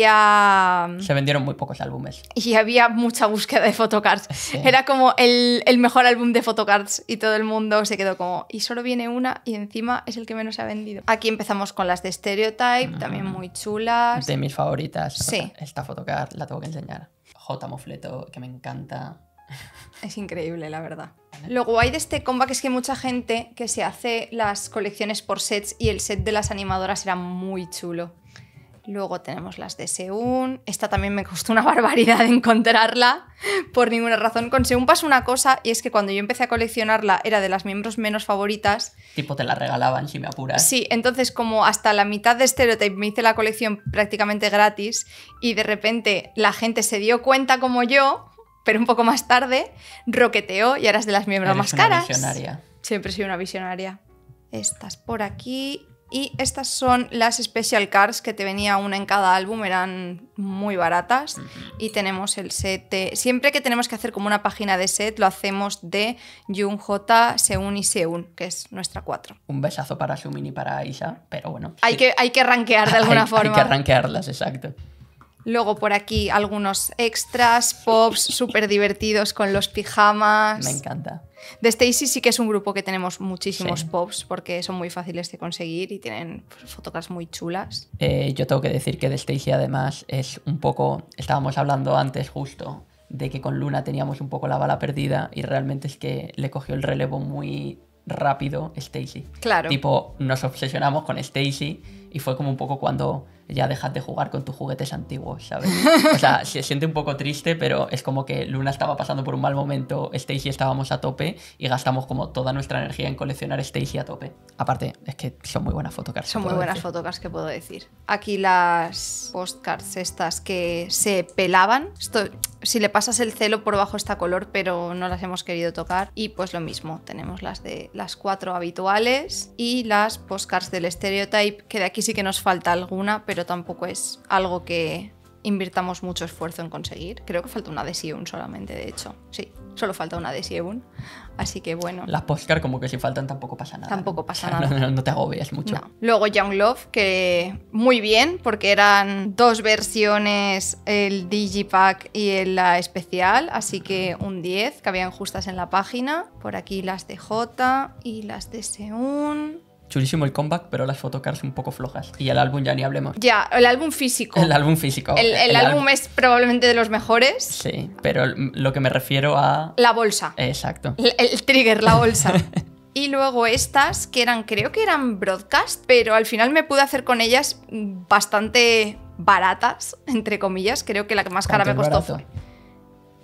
había vendieron muy pocos álbumes. Y había mucha búsqueda de photocards. Sí. Era como el mejor álbum de photocards y todo el mundo se quedó como, y solo viene una y encima es el que menos se ha vendido. Aquí empezamos con las de Stereotype, también muy chulas. De mis favoritas. Sí. Esta photocard la tengo que enseñar. J Mofleto, que me encanta. Es increíble, la verdad. Lo guay de este comeback es que hay mucha gente que se hace las colecciones por sets y el set de las animadoras era muy chulo. Luego tenemos las de Seun. Esta también me costó una barbaridad encontrarla por ninguna razón. Con Seun pasó una cosa y es que cuando yo empecé a coleccionarla era de las miembros menos favoritas. Tipo te la regalaban si me apuras. Sí, entonces como hasta la mitad de Stereotype me hice la colección prácticamente gratis y de repente la gente se dio cuenta como yo, pero un poco más tarde, roqueteó y ahora es de las miembros más caras. Eres una visionaria. Siempre soy una visionaria. Estas por aquí. Y estas son las Special Cards que te venía una en cada álbum, eran muy baratas. Y tenemos el set de... Siempre que tenemos que hacer como una página de set, lo hacemos de Jung, J, Seun y Seun, que es nuestra 4. Un besazo para Sumin y para Isa, pero bueno. Hay que rankear de alguna forma. Hay que rankearlas, exacto. Luego por aquí algunos extras, pops súper divertidos con los pijamas. Me encanta. De Stacy sí que es un grupo que tenemos muchísimos Sí. pops porque son muy fáciles de conseguir y tienen fotocards muy chulas. Yo tengo que decir que de Stacy además es un poco... Estábamos hablando antes justo de que con Luna teníamos un poco la bala perdida y realmente es que le cogió el relevo muy rápido Stacy. Claro. Tipo, nos obsesionamos con Stacy y fue como un poco cuando ya dejas de jugar con tus juguetes antiguos, ¿sabes? O sea, se siente un poco triste, pero es como que Luna estaba pasando por un mal momento, Stacy estábamos a tope y gastamos como toda nuestra energía en coleccionar Stacy a tope. Aparte, es que son muy buenas photocards. Son muy buenas fotocards, que puedo decir. Aquí las postcards estas que se pelaban. Esto, si le pasas el celo por bajo está color, pero no las hemos querido tocar. Y pues lo mismo, tenemos las de las 4 habituales y las postcards del Stereotype, que de aquí sí que nos falta alguna, pero tampoco es algo que invirtamos mucho esfuerzo en conseguir. Creo que falta una de Seun solamente, de hecho. Sí, solo falta una de Seun. Así que bueno. Las postcards como que si faltan tampoco pasa nada. Tampoco ¿no? pasa O sea, nada. No te agobies mucho. No. Luego Young Love, que muy bien, porque eran 2 versiones, el Digipack y la especial, así que un 10, que habían justas en la página. Por aquí las de J y las de Seun. Chulísimo el comeback, pero las photocards un poco flojas. Y el álbum ya ni hablemos. Ya, el álbum físico. El álbum físico. El álbum es probablemente de los mejores. Sí, pero lo que me refiero a... La bolsa. Exacto. El trigger, la bolsa. Y luego estas, que eran, creo que eran broadcast, pero al final me pude hacer con ellas bastante baratas, entre comillas. Creo que la que más cara me ¿Cuánto es costó barato?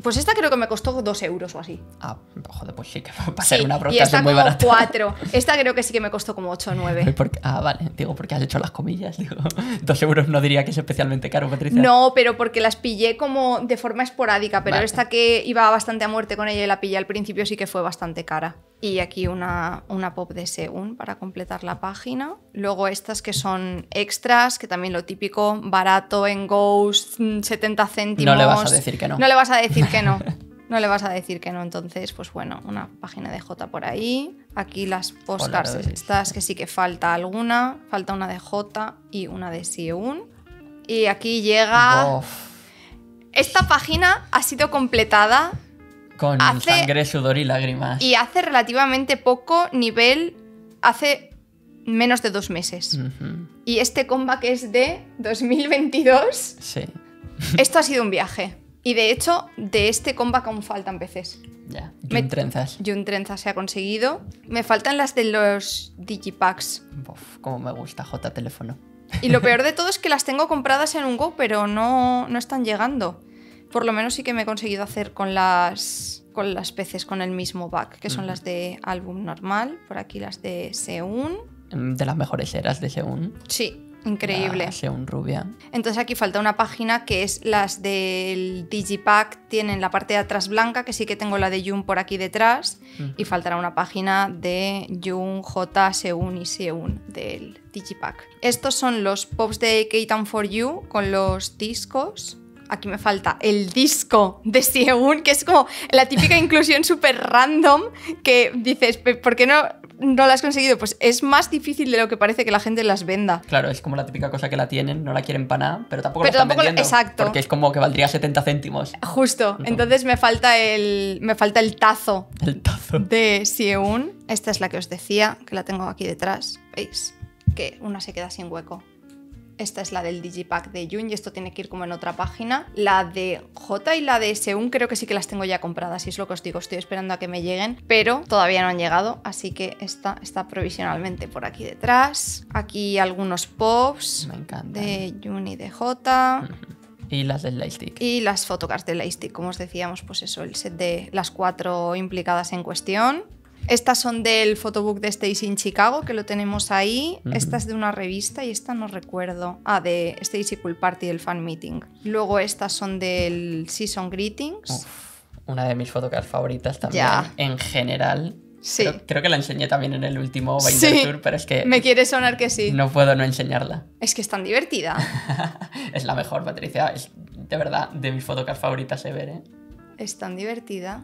Pues esta creo que me costó 2 euros o así. Ah, joder, pues sí, que va a ser Sí, una y broadcast esta muy como barata. 4. Esta creo que sí que me costó como 8 o 9. Ah, vale, digo, porque has hecho las comillas, digo. 2 euros no diría que es especialmente caro, Patricia. No, pero porque las pillé como de forma esporádica, pero Vale. esta que iba bastante a muerte con ella y la pillé al principio sí que fue bastante cara. Y aquí una pop de Seun para completar la página. Luego estas que son extras, que también lo típico, barato en Ghost, 70 céntimos. No le vas a decir que no. No le vas a decir que no. No le vas a decir que no, entonces, pues bueno, una página de J por ahí. Aquí las postcards Polaroid. estas, que sí que falta alguna. Falta una de J y una de Seun. Y aquí llega... Uf, Esta página ha sido completada con sangre, sudor y lágrimas. y hace relativamente poco nivel, hace menos de 2 meses. Ujú, Y este comeback es de 2022. sí, Esto ha sido un viaje. Y de hecho, de este comeback aún faltan peces. ya. Me- Jun trenzas. Jun Trenza se ha conseguido. Me faltan las de los Digipacks. Uf, como me gusta J teléfono. Y lo peor de todo es que las tengo compradas en un Go, pero no están llegando. Por lo menos sí que me he conseguido hacer con las peces con el mismo back, que son las de álbum normal. Por aquí las de Seun. De las mejores eras de Seun. Sí, increíble. La Seun rubia. Entonces aquí falta una página que es las del Digipack. Tienen la parte de atrás blanca, que sí que tengo la de Jun por aquí detrás. Y faltará una página de Jun, J, Seun y Seun del Digipack. Estos son los pops de K-Town for You con los discos. Aquí me falta el disco de Seun, que es como la típica inclusión súper random que dices, ¿por qué no la has conseguido? Pues es más difícil de lo que parece que la gente las venda. Claro, es como la típica cosa que la tienen, no la quieren para nada, pero tampoco Pero la están tampoco la- vendiendo. exacto. Porque es como que valdría 70 céntimos. Justo, entonces me falta el tazo El tazo. de Seun. Esta es la que os decía, que la tengo aquí detrás. ¿Veis? Que una se queda sin hueco. Esta es la del Digipack de Jun y esto tiene que ir como en otra página. La de J y la de Seun creo que sí que las tengo ya compradas, y es lo que os digo, estoy esperando a que me lleguen, pero todavía no han llegado, así que esta está provisionalmente por aquí detrás. Aquí algunos pops Me encanta. de Jun y de J. Y las del Lightstick. Y las photocards de Lightstick, como os decíamos, pues eso, el set de las 4 implicadas en cuestión. Estas son del photobook de Stacy in Chicago, que lo tenemos ahí. Esta es de una revista y esta no recuerdo. Ah, de Stacy Cool Party, el fan meeting. Luego estas son del Season Greetings. Uf, una de mis fotocards favoritas también. Ya. En general. Sí. Creo que la enseñé también en el último Binder Sí. Tour, pero es que Me quiere sonar que sí. no puedo no enseñarla. Es que es tan divertida. Es la mejor, Patricia. Es de verdad de mis fotocards favoritas ever, ¿eh? Es tan divertida.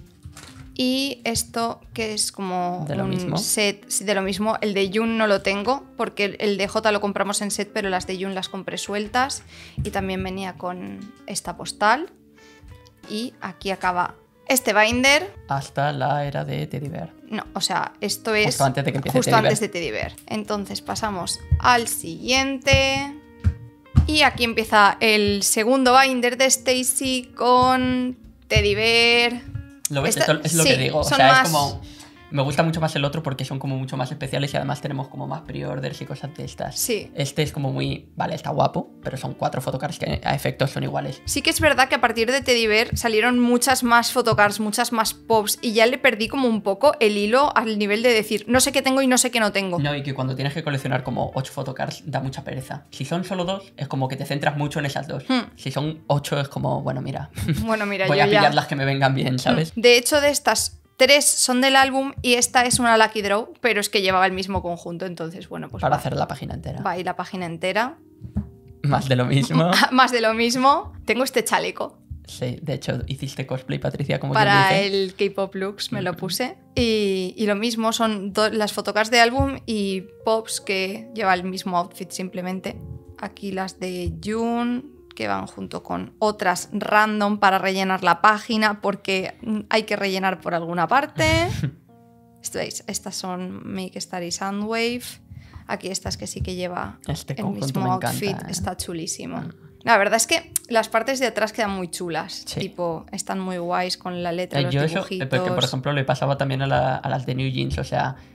Y esto que es como ¿De lo un mismo? set, sí, de lo mismo. El de Jun no lo tengo porque el de J lo compramos en set, pero las de Jun las compré sueltas. Y también venía con esta postal. Y aquí acaba este binder. Hasta la era de Teddy Bear. No, o sea, esto es Justo antes de que empiece justo Teddy Bear. antes de Teddy Bear. Entonces pasamos al siguiente. Y aquí empieza el segundo binder de Stacy con Teddy Bear. ¿Lo ves? Esta- Esto es lo sí, que digo. O son sea, más- es como... Me gusta mucho más el otro porque son como mucho más especiales y además tenemos como más pre-orders y cosas de estas. Sí. Este es como muy... Vale, está guapo, pero son 4 fotocards que a efectos son iguales. Sí que es verdad que a partir de Teddy Bear salieron muchas más photocards, muchas más pops, y ya le perdí como un poco el hilo al nivel de decir, no sé qué tengo y no sé qué no tengo. No, y que cuando tienes que coleccionar como 8 fotocards da mucha pereza. Si son solo 2, es como que te centras mucho en esas 2. Si son 8 es como, bueno, mira, Bueno, mira, voy yo a pillar ya... las que me vengan bien, ¿sabes? De hecho, de estas 3 son del álbum y esta es una Lucky Draw, pero es que llevaba el mismo conjunto, entonces bueno, pues Para va, hacer la página entera. va ahí la página entera. Más de lo mismo. Más de lo mismo. Tengo este chaleco Sí, de hecho, hiciste cosplay, Patricia, como para quien dice. el K-Pop Looks, me lo puse. Y lo mismo, son las fotocards de álbum y pops que lleva el mismo outfit simplemente. Aquí las de Jun, que van junto con otras random para rellenar la página, porque hay que rellenar por alguna parte. Estas son Make Star y Soundwave. Aquí estas que sí que lleva Este el conjunto mismo me encanta, outfit. ¿eh? Está chulísimo. La verdad es que las partes de atrás quedan muy chulas. Sí. Tipo, están muy guays con la letra, los Yo eso, dibujitos. porque por ejemplo le pasaba también a las de New Jeans, o sea,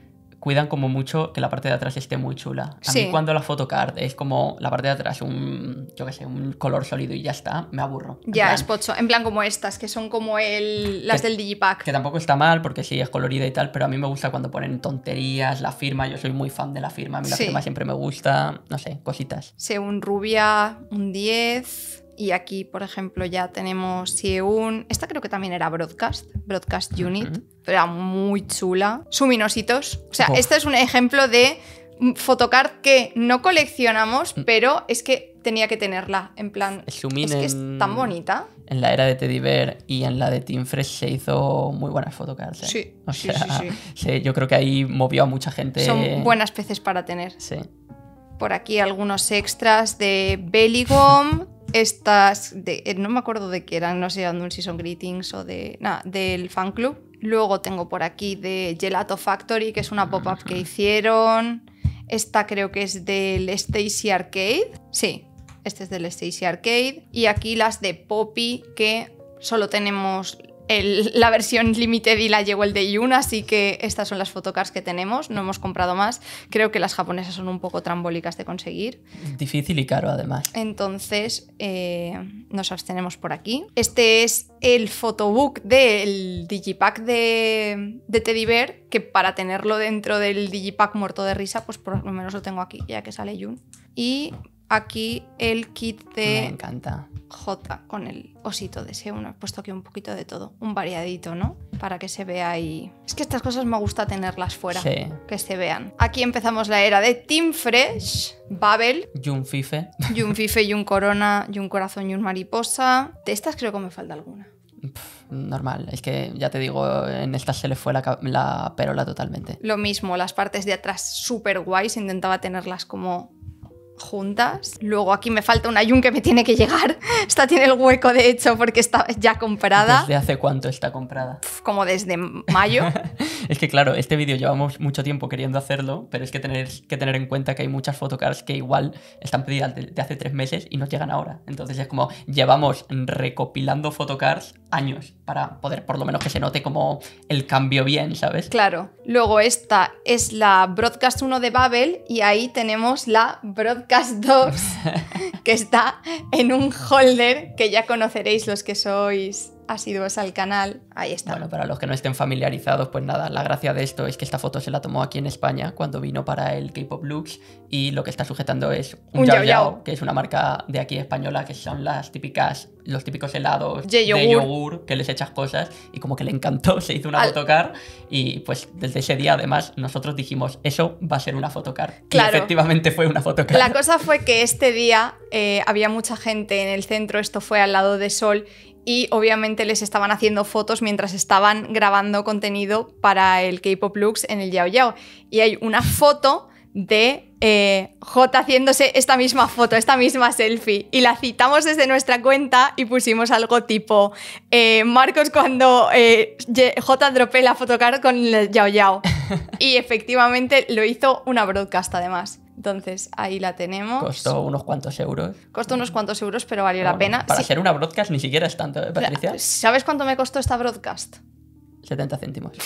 cuidan como mucho que la parte de atrás esté muy chula. A Sí. mí cuando la photocard es como la parte de atrás yo qué sé, un color sólido y ya está, me aburro. En Ya, plan, es pocho. En plan como estas, que son como las del Digipack. que tampoco está mal porque sí es colorida y tal, pero a mí me gusta cuando ponen tonterías, la firma, yo soy muy fan de la firma, a mí la Sí. firma siempre me gusta, no sé, cositas. Seun rubia, un 10. Y aquí, por ejemplo, ya tenemos Seun. Esta creo que también era Broadcast Unit. Ujú. Pero era muy chula. Suminositos. O sea, Uf. este es un ejemplo de photocard que no coleccionamos, pero es que tenía que tenerla. En plan, Sumin es que es tan bonita. En la era de Teddy Bear y en la de Team Fresh se hizo muy buenas photocards. ¿eh? Sí, O sí, sea, sí. sí, yo creo que ahí movió a mucha gente. Son buenas peces para tener. Sí. Por aquí algunos extras de Belligom. Estas, no me acuerdo de qué eran, no sé, eran de un Season Greetings o de. Nada, del fan club. Luego tengo por aquí de Gelato Factory, que es una pop-up que hicieron. Esta creo que es del Stacy Arcade. Sí, este es del Stacy Arcade. Y aquí las de Poppy, que solo tenemos la versión limited y la llegó el de Yun, así que estas son las photocards que tenemos, no hemos comprado más. Creo que las japonesas son un poco trambólicas de conseguir. Difícil y caro, además. Entonces nos abstenemos por aquí. Este es el photobook del Digipack de Teddy Bear, que para tenerlo dentro del Digipack muerto de risa, pues por lo menos lo tengo aquí, ya que sale Yun. Y aquí el kit Me de encanta. J con el osito de Seun. He puesto aquí un poquito de todo, un variadito, ¿no? Para que se vea ahí. Es que estas cosas me gusta tenerlas fuera, Sí. que se vean. Aquí empezamos la era de Team Fresh, Babel, Jun Fife. Yun Fife, Yun Corona, Yun Corazón, Yun Mariposa. De estas creo que me falta alguna. Normal. Es que, ya te digo, en estas se le fue la perola totalmente. Lo mismo, las partes de atrás súper guays, intentaba tenerlas como juntas. Luego aquí me falta una Yun que me tiene que llegar. Esta tiene el hueco, de hecho, porque está ya comprada. ¿Desde hace cuánto está comprada? Como desde mayo. Es que claro, este vídeo llevamos mucho tiempo queriendo hacerlo, pero es que tener en cuenta que hay muchas photocards que igual están pedidas de hace 3 meses y nos llegan ahora. Entonces es como, llevamos recopilando photocards años para poder por lo menos que se note como el cambio bien, ¿sabes? Claro. Luego esta es la Broadcast 1 de Babel y ahí tenemos la Broadcast 2 que está en un holder que ya conoceréis los que sois asiduos al canal. Ahí está. Bueno, para los que no estén familiarizados, pues nada, la gracia de esto es que esta foto se la tomó aquí en España cuando vino para el K-Pop Lux y lo que está sujetando es un Yao Yao, que es una marca de aquí española, que son los típicos helados De de yogur. yogur que les echas cosas y como que le encantó, se hizo una photocard y pues desde ese día además nosotros dijimos, eso va a ser una photocard. Claro. Y efectivamente fue una photocard. La cosa fue que este día había mucha gente en el centro, esto fue al lado de Sol, y obviamente les estaban haciendo fotos mientras estaban grabando contenido para el K-Pop Lux en el Yao Yao. Y hay una foto de J haciéndose esta misma foto, esta misma selfie. Y la citamos desde nuestra cuenta y pusimos algo tipo Marcos cuando J dropé la photocard con el Yao Yao. Y efectivamente lo hizo una broadcast además. Entonces ahí la tenemos. Costó unos cuantos euros. Costó unos cuantos euros, pero valió la Bueno, pena. Para Sí. ser una broadcast ni siquiera es tanto, ¿eh, Patricia? ¿Sabes cuánto me costó esta broadcast? 70 céntimos.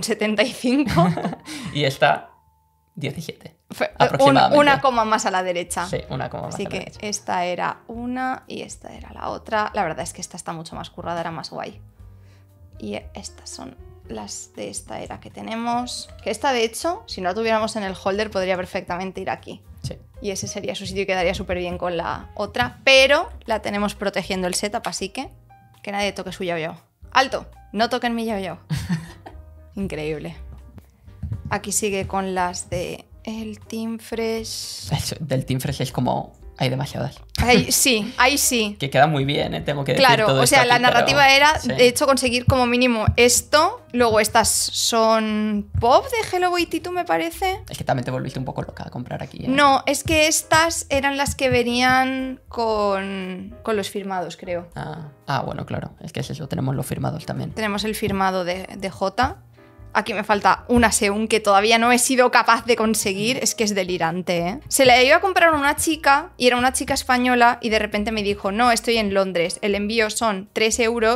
1,75. Y esta, 17. Fue Aproximadamente. una coma más a la derecha. Sí, una coma más. Así a la que derecha. esta era una y esta era la otra. La verdad es que esta está mucho más currada, era más guay. Y estas son las de esta era que tenemos. Que esta, de hecho, si no la tuviéramos en el holder, podría perfectamente ir aquí. Sí. Y ese sería su sitio y quedaría súper bien con la otra. Pero la tenemos protegiendo el setup, así que nadie toque su Yao Yao. ¡Alto! No toquen mi Yao Yao. Increíble. Aquí sigue con las de el Team Fresh. Del Team Fresh es como... Hay demasiadas. Ahí sí. Que queda muy bien, ¿eh? Tengo que decir Claro, todo o esto sea, aquí, la narrativa pero- era, sí. de hecho, conseguir como mínimo esto. Luego estas son pop de Hello Boy-Titu, me parece. Es que también te volviste un poco loca a comprar aquí, ¿eh? No, es que estas eran las que venían con los firmados, creo. Bueno, claro. Es que es eso, tenemos los firmados también. Tenemos el firmado de J. Aquí me falta una Seun que todavía no he sido capaz de conseguir. Es que es delirante, ¿eh? Se la iba a comprar a una chica y era una chica española y de repente me dijo, no, estoy en Londres, el envío son 3 euros,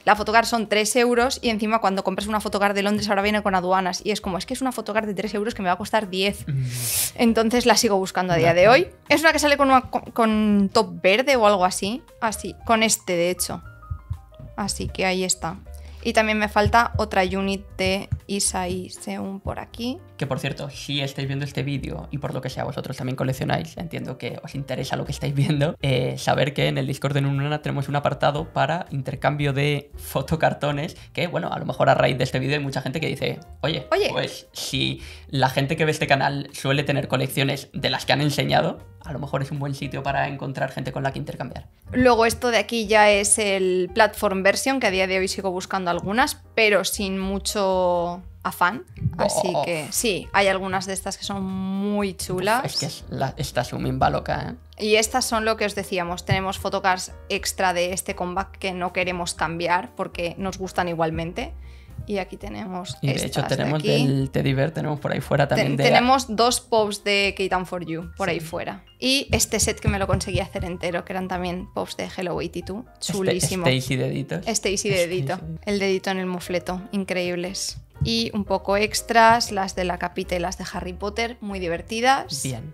La photocard son 3 euros y encima cuando compras una photocard de Londres ahora viene con aduanas. Y es como, es que es una photocard de 3 euros que me va a costar 10. Entonces la sigo buscando a día de hoy. Es una que sale con top verde o algo así. Así, con este de hecho. Así que ahí está. Y también me falta otra unit de Isai Seun por aquí. Que por cierto, si estáis viendo este vídeo y por lo que sea vosotros también coleccionáis, entiendo que os interesa lo que estáis viendo, saber que en el Discord de Nunana tenemos un apartado para intercambio de fotocartones, que bueno, a lo mejor a raíz de este vídeo hay mucha gente que dice, oye, pues si la gente que ve este canal suele tener colecciones de las que han enseñado, a lo mejor es un buen sitio para encontrar gente con la que intercambiar. Luego esto de aquí ya es el platform version, que a día de hoy sigo buscando algunas, pero sin mucho afán. Así que sí, hay algunas de estas que son muy chulas. Es que esta Sumin va loca, ¿eh? Y estas son lo que os decíamos, tenemos photocards extra de este comeback que no queremos cambiar porque nos gustan igualmente. Y aquí tenemos y de hecho tenemos del Teddy Bear, tenemos por ahí fuera también tenemos 2 pops de K-Town for You por ahí fuera. Y este set que me lo conseguí hacer entero, que eran también pops de Hello 82. Chulísimo. Stacy deditos. Stacy dedito. El dedito en el mufleto. Increíbles. Y un poco extras, las de la capita y las de Harry Potter, muy divertidas. Bien.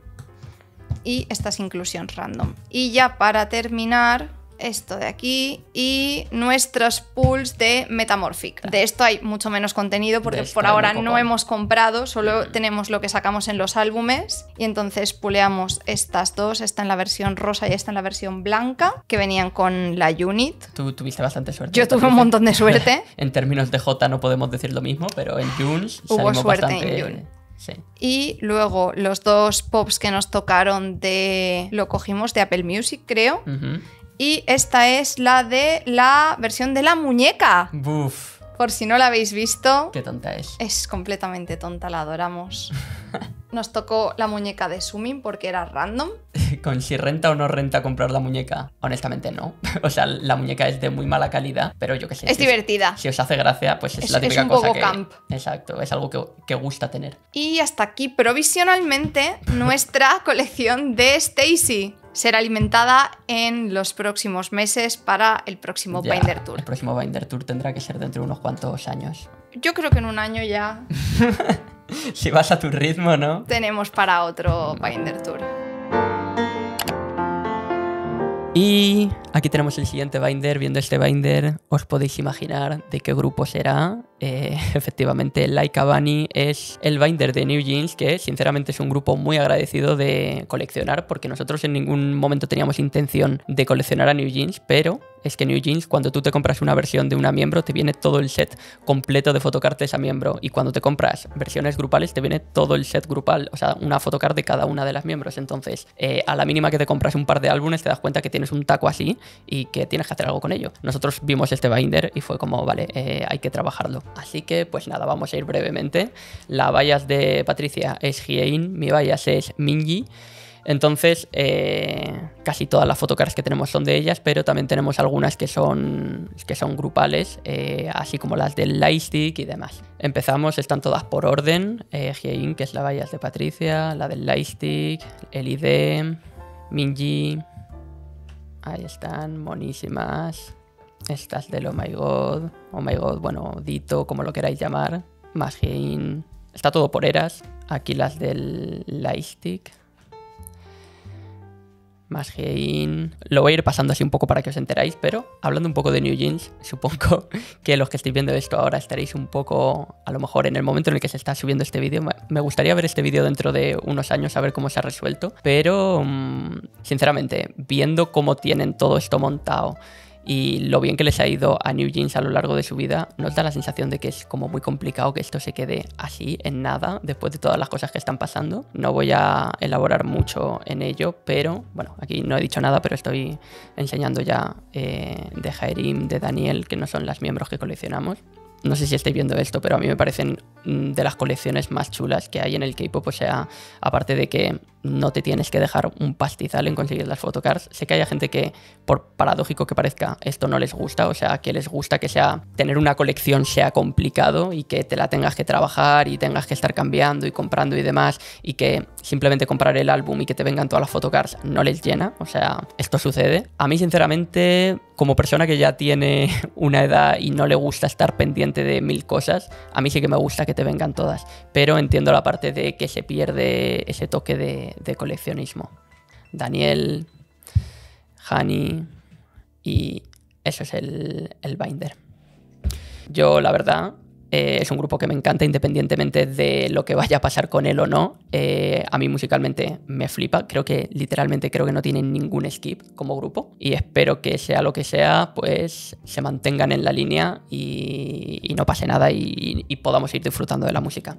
Y estas inclusions random. Y ya para terminar, esto de aquí y nuestros pools de Metamorphic. De esto hay mucho menos contenido porque por ahora no hemos comprado, solo tenemos lo que sacamos en los álbumes y entonces puleamos estas dos, esta en la versión rosa y esta en la versión blanca, que venían con la unit. Tú tuviste bastante suerte. Yo tuve un montón de suerte. En términos de J no podemos decir lo mismo, pero en Junes hubo suerte bastante... en June. Sí. Y luego los 2 pops que nos tocaron lo cogimos de Apple Music, creo. Y esta es la de la versión de la muñeca. Buf. Por si no la habéis visto. Qué tonta es. Es completamente tonta, la adoramos. Nos tocó la muñeca de Sumin porque era random. Con si renta o no renta comprar la muñeca, honestamente no. O sea, la muñeca es de muy mala calidad, pero yo qué sé. Es divertida. Si os hace gracia, pues es la típica un cosa poco camp. Exacto, es algo que gusta tener. Y hasta aquí provisionalmente nuestra colección de Stacy. Será alimentada en los próximos meses para el próximo Binder Tour. El próximo Binder Tour tendrá que ser dentro de unos cuantos años. Yo creo que en un año ya... Si vas a tu ritmo, ¿no? Tenemos para otro Binder Tour. Y aquí tenemos el siguiente binder. Viendo este binder os podéis imaginar de qué grupo será. Efectivamente, Laika Bunny es el binder de New Jeans, que sinceramente es un grupo muy agradecido de coleccionar, porque nosotros en ningún momento teníamos intención de coleccionar a New Jeans, pero es que New Jeans, cuando tú te compras una versión de una miembro, te viene todo el set completo de photocard de esa miembro, y cuando te compras versiones grupales te viene todo el set grupal, o sea, una photocard de cada una de las miembros. Entonces, a la mínima que te compras un par de álbumes te das cuenta que tienes un taco así y que tienes que hacer algo con ello. Nosotros vimos este binder y fue como, vale, hay que trabajarlo. Así que, pues nada, vamos a ir brevemente. La bias de Patricia es Hyein, mi bias es Minji. Entonces, casi todas las photocards que tenemos son de ellas, pero también tenemos algunas que son grupales, así como las del Lightstick y demás. Empezamos, están todas por orden. Hyein, que es la bias de Patricia, la del Lightstick, el ID, Minji. Ahí están, monísimas. Estas del Oh My God, bueno, Dito, como lo queráis llamar. Más Hyein. Está todo por eras. Aquí las del Lightstick. Más Hyein. Lo voy a ir pasando así un poco para que os enteráis, pero hablando un poco de New Jeans, supongo que los que estáis viendo esto ahora estaréis un poco, a lo mejor en el momento en el que se está subiendo este vídeo. Me gustaría ver este vídeo dentro de unos años, a ver cómo se ha resuelto, pero sinceramente, viendo cómo tienen todo esto montado y lo bien que les ha ido a New Jeans a lo largo de su vida, nos da la sensación de que es como muy complicado que esto se quede así, en nada, después de todas las cosas que están pasando. No voy a elaborar mucho en ello, pero, bueno, aquí no he dicho nada, pero estoy enseñando ya de Haerim, de Daniel, que no son las miembros que coleccionamos. No sé si estáis viendo esto, pero a mí me parecen de las colecciones más chulas que hay en el K-pop. O sea, aparte de que no te tienes que dejar un pastizal en conseguir las photocards. Sé que hay gente que, por paradójico que parezca, esto no les gusta, o sea, que les gusta que sea tener una colección sea complicado y que te la tengas que trabajar y tengas que estar cambiando y comprando y demás, y que simplemente comprar el álbum y que te vengan todas las photocards no les llena, o sea, esto sucede. A mí, sinceramente, como persona que ya tiene una edad y no le gusta estar pendiente de 1000 cosas, a mí sí que me gusta que te vengan todas, pero entiendo la parte de que se pierde ese toque de coleccionismo. Daniel, Hani, y eso es el binder. Yo, la verdad, es un grupo que me encanta independientemente de lo que vaya a pasar con él o no. A mí musicalmente me flipa. Literalmente creo que no tienen ningún skip como grupo. Y espero que sea lo que sea, pues se mantengan en la línea y no pase nada y podamos ir disfrutando de la música.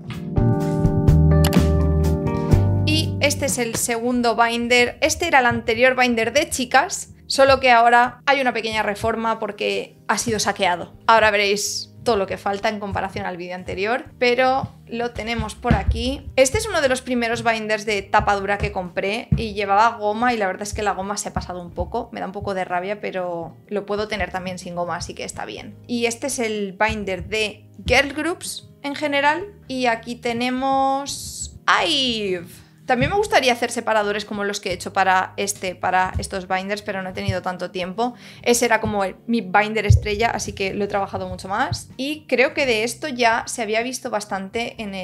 Y este es el segundo binder. Este era el anterior binder de chicas, solo que ahora hay una pequeña reforma porque ha sido saqueado. Ahora veréis todo lo que falta en comparación al vídeo anterior, pero lo tenemos por aquí. Este es uno de los primeros binders de tapa dura que compré y llevaba goma, y la verdad es que la goma se ha pasado un poco, me da un poco de rabia, pero lo puedo tener también sin goma, así que está bien. Y este es el binder de girl groups en general, y aquí tenemos IVE. También me gustaría hacer separadores como los que he hecho para estos binders, pero no he tenido tanto tiempo. Ese era como mi binder estrella, así que lo he trabajado mucho más. Y creo que de esto ya se había visto bastante en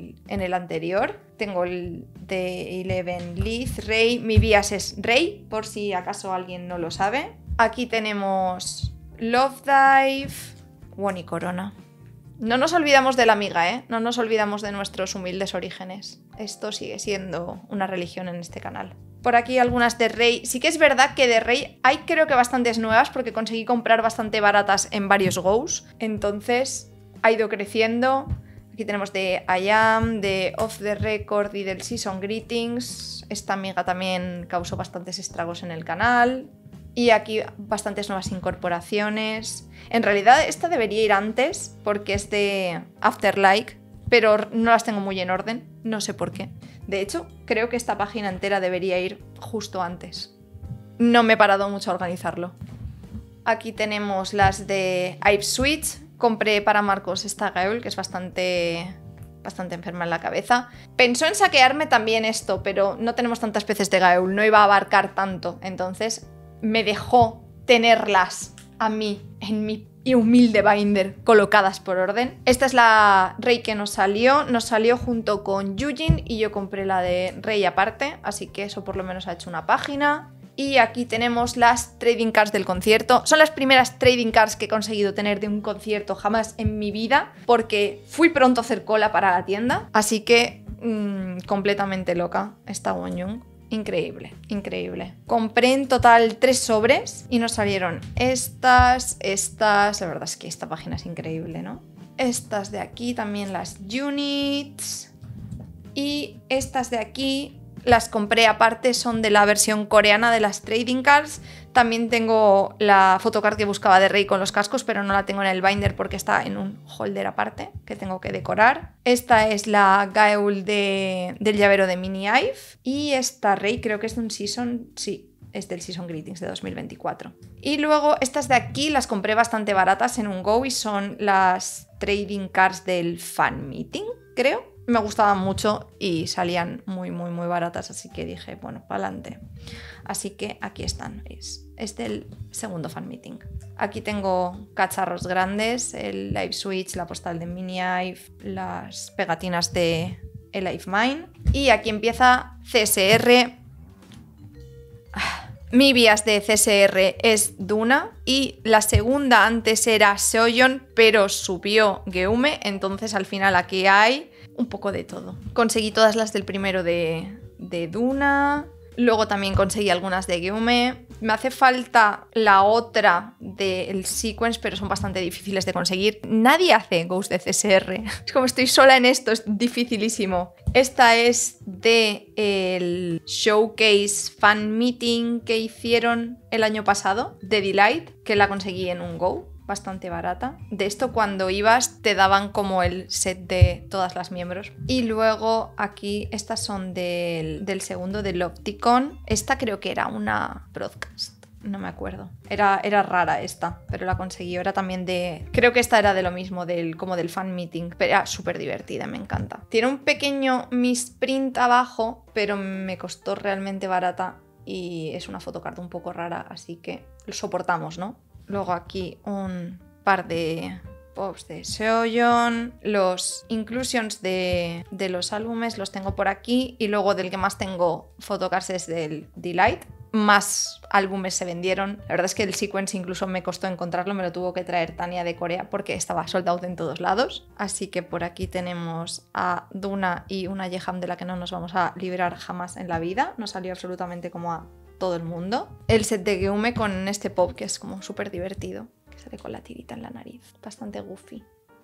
el anterior. Tengo el de Eleven Liz, Rey. Mi bias es Rey, por si acaso alguien no lo sabe. Aquí tenemos Love Dive, Woni Corona. No nos olvidamos de la amiga, ¿eh? No nos olvidamos de nuestros humildes orígenes. Esto sigue siendo una religión en este canal. Por aquí algunas de Rey. Sí que es verdad que de Rey hay creo que bastantes nuevas porque conseguí comprar bastante baratas en varios goes. Entonces ha ido creciendo. Aquí tenemos de I Am, de Off the Record y del Season Greetings. Esta amiga también causó bastantes estragos en el canal. Y aquí bastantes nuevas incorporaciones. En realidad esta debería ir antes porque es de Afterlike, pero no las tengo muy en orden, no sé por qué. De hecho, creo que esta página entera debería ir justo antes. No me he parado mucho a organizarlo. Aquí tenemos las de Ive Switch. Compré para Marcos esta Gaul, que es bastante enferma en la cabeza. Pensó en saquearme también esto, pero no tenemos tantas peces de Gaul, no iba a abarcar tanto, entonces me dejó tenerlas a mí en mi humilde binder colocadas por orden. Esta es la Rey que nos salió junto con Yujin y yo compré la de Rey aparte, así que eso por lo menos ha hecho una página. Y aquí tenemos las trading cards del concierto. Son las primeras trading cards que he conseguido tener de un concierto jamás en mi vida, porque fui pronto a hacer cola para la tienda, así que completamente loca esta Wonyoung. Increíble, increíble. Compré en total 3 sobres y nos salieron estas. La verdad es que esta página es increíble, ¿no? Estas de aquí, también las units. Y estas de aquí las compré aparte, son de la versión coreana de las trading cards. También tengo la photocard que buscaba de Rey con los cascos, pero no la tengo en el binder porque está en un holder aparte que tengo que decorar. Esta es la Gaeul del llavero de Mini Ive. Y esta Rey creo que es de un season, sí, es del Season Greetings de 2024. Y luego estas de aquí las compré bastante baratas en un go y son las trading cards del fan meeting, creo. Me gustaban mucho y salían muy baratas, así que dije, bueno, para adelante. Así que aquí están, es del segundo fan meeting. Aquí tengo cacharros grandes, el Live Switch, la postal de Mini Ive, las pegatinas de el Ive Mine. Y aquí empieza CSR. Mi bias de CSR es Duna y la segunda antes era Seoyeon, pero subió Geume, entonces al final aquí hay un poco de todo. Conseguí todas las del primero de Duna, luego también conseguí algunas de Geume. Me hace falta la otra del Sequence, pero son bastante difíciles de conseguir. Nadie hace Ghost de CSR. Es como estoy sola en esto, es dificilísimo. Esta es del Showcase Fan Meeting que hicieron el año pasado, de Delight, que la conseguí en un Go. bastante barata. De esto cuando ibas te daban como el set de todas las miembros. Y luego aquí estas son del segundo, del Opticon. Esta creo que era una broadcast. No me acuerdo. Era rara esta, pero la conseguí. Era también de... Creo que esta era de lo mismo, como del fan meeting. Pero era súper divertida, me encanta. Tiene un pequeño misprint abajo, pero me costó realmente barata. Y es una photocard un poco rara, así que lo soportamos, ¿no? Luego aquí un par de pops de Seoyeon. Los inclusions de los álbumes los tengo por aquí. Y luego del que más tengo photocards es del Delight. Más álbumes se vendieron. La verdad es que el sequence incluso me costó encontrarlo, me lo tuvo que traer Tania de Corea porque estaba sold out en todos lados. Así que por aquí tenemos a Duna y una Yeham de la que no nos vamos a librar jamás en la vida. Nos salió absolutamente como a todo el mundo. El set de Geume con este pop que es como súper divertido, que sale con la tirita en la nariz, bastante goofy.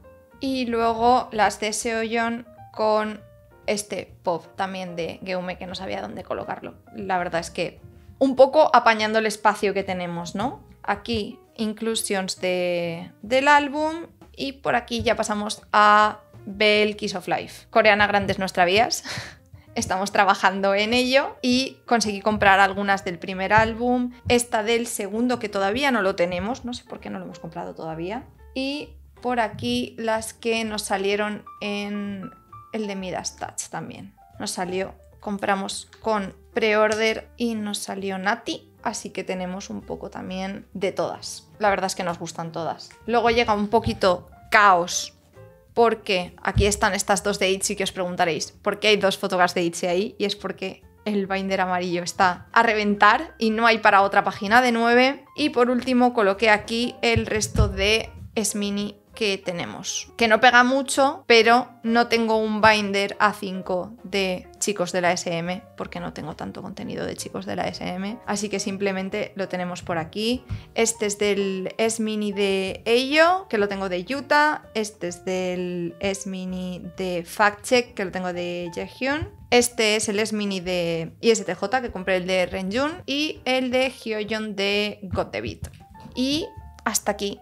Y luego las de Seoyeon con este pop también de Geume que no sabía dónde colocarlo. La verdad es que un poco apañando el espacio que tenemos, ¿no? Aquí inclusions del álbum y por aquí ya pasamos a Belle Kiss of Life. Coreana Grandes Nuestra Vías. Estamos trabajando en ello y conseguí comprar algunas del primer álbum, esta del segundo que todavía no lo tenemos, no sé por qué no lo hemos comprado todavía. Y por aquí las que nos salieron en el de Midas Touch también. Nos salió, compramos con pre-order y nos salió Nati, así que tenemos un poco también de todas. La verdad es que nos gustan todas. Luego llega un poquito caos, porque aquí están estas dos de ITZY que os preguntaréis ¿por qué hay dos fotogramas de ITZY ahí? Y es porque el binder amarillo está a reventar y no hay para otra página de 9. Y por último coloqué aquí el resto de S-Mini que tenemos, que no pega mucho, pero no tengo un binder A5 de chicos de la SM porque no tengo tanto contenido de chicos de la SM, así que simplemente lo tenemos por aquí. Este es del S-Mini de Eyo, que lo tengo de Utah. Este es del S-Mini de Fact Check, que lo tengo de Jaehyun. Este es el S-Mini de ISTJ, que compré el de Renjun, y el de Hyoyeon de Got The Beat. Y hasta aquí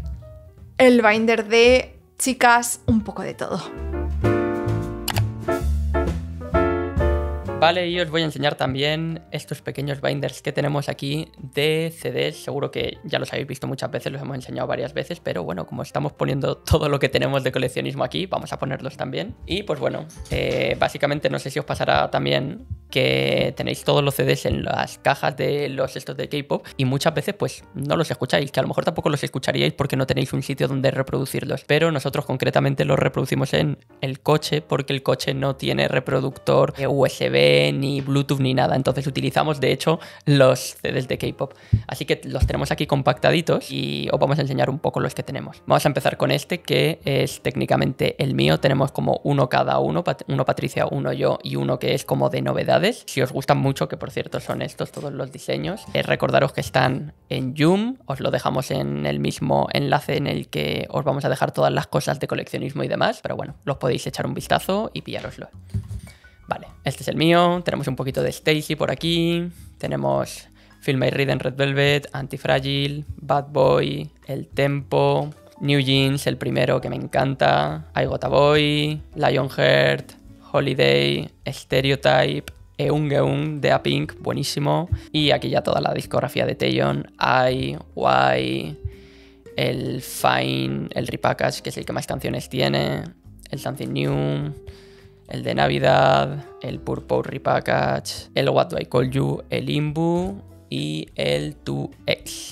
el binder de chicas, un poco de todo. Vale, y os voy a enseñar también estos pequeños binders que tenemos aquí de CDs. Seguro que ya los habéis visto muchas veces, los hemos enseñado varias veces, pero bueno, como estamos poniendo todo lo que tenemos de coleccionismo aquí, vamos a ponerlos también. Y pues bueno, básicamente no sé si os pasará también que tenéis todos los CDs en las cajas de los estos de K-pop y muchas veces pues no los escucháis, que a lo mejor tampoco los escucharíais porque no tenéis un sitio donde reproducirlos, pero nosotros concretamente los reproducimos en el coche porque el coche no tiene reproductor USB ni Bluetooth ni nada, entonces utilizamos de hecho los CDs de K-pop, así que los tenemos aquí compactaditos y os vamos a enseñar un poco los que tenemos. Vamos a empezar con este que es técnicamente el mío, tenemos como uno cada uno Patricia, uno yo y uno que es como de novedades. Si os gustan mucho, que por cierto son estos todos los diseños, recordaros que están en Joom, os lo dejamos en el mismo enlace en el que os vamos a dejar todas las cosas de coleccionismo y demás, pero bueno, los podéis echar un vistazo y pillároslo. Vale, este es el mío, tenemos un poquito de Stacy por aquí, tenemos Feel My Rhythm Red Velvet, Antifragile, Bad Boy, El Tempo, New Jeans, el primero que me encanta, I Got a Boy, Lionheart, Holiday, Stereotype, Eungeun de A-Pink, buenísimo, y aquí ya toda la discografía de Taeyeon, I, Y, el Fine, el Repackage, que es el que más canciones tiene, el Something New, el de Navidad, el Purple Repackage, el What Do I Call You, el Imbu y el 2X.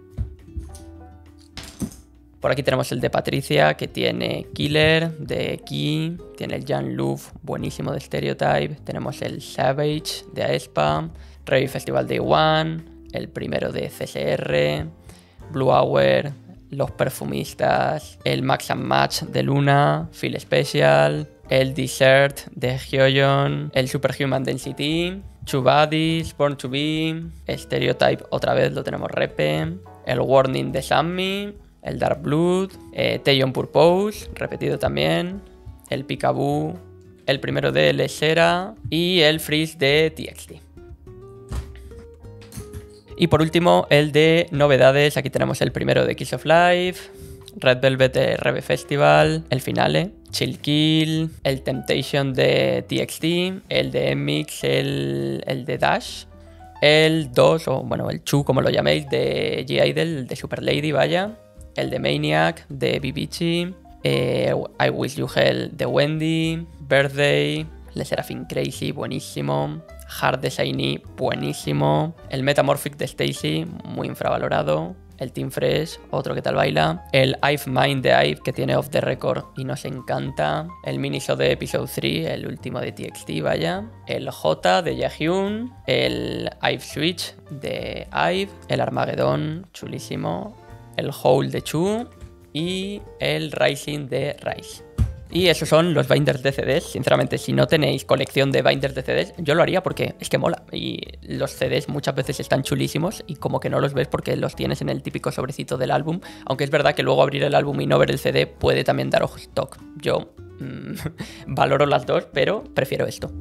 Por aquí tenemos el de Patricia, que tiene Killer de Key, tiene el Jan Luf, buenísimo de Stereotype, tenemos el Savage de aespa, Rave Festival Day One, el primero de CSR, Blue Hour, Los Perfumistas, el Max and Match de Luna, Feel Special, el Desert de Hyoyeon, el Superhuman Density, Two Bodies, Born to Be, Stereotype otra vez lo tenemos repe, el Warning de Sammy, el Dark Blood, Taeyeon Purpose, repetido también, el Peekaboo, el primero de Lesera y el Freeze de TXT. Y por último, el de novedades. Aquí tenemos el primero de Kiss of Life, Red Velvet de Reve Festival, el Finale, Chill Kill, el Temptation de TXT, el de Mix, el de Dash, el 2, o bueno, el Chu, como lo llaméis, de G-Idol, el de Super Lady, vaya, el de Maniac, de Bibichi, I Wish You Hell de Wendy, Birthday, Le Seraphim Crazy, buenísimo, Hard de Shiny, buenísimo, el Metamorphic de Stacy, muy infravalorado, el Team Fresh, otro que tal baila, el I've Mind de Ive, que tiene Off the Record y nos encanta, el Miniso de Episode 3, el último de TXT, vaya, el J de Jaehyun, el Ive Switch de Ive, el Armageddon, chulísimo, el Hole de Chu y el Rising de Rise. Y esos son los binders de CDs. Sinceramente, si no tenéis colección de binders de CDs, yo lo haría porque es que mola. Y los CDs muchas veces están chulísimos y como que no los ves porque los tienes en el típico sobrecito del álbum. Aunque es verdad que luego abrir el álbum y no ver el CD puede también daros stock. Yo valoro las dos, pero prefiero esto.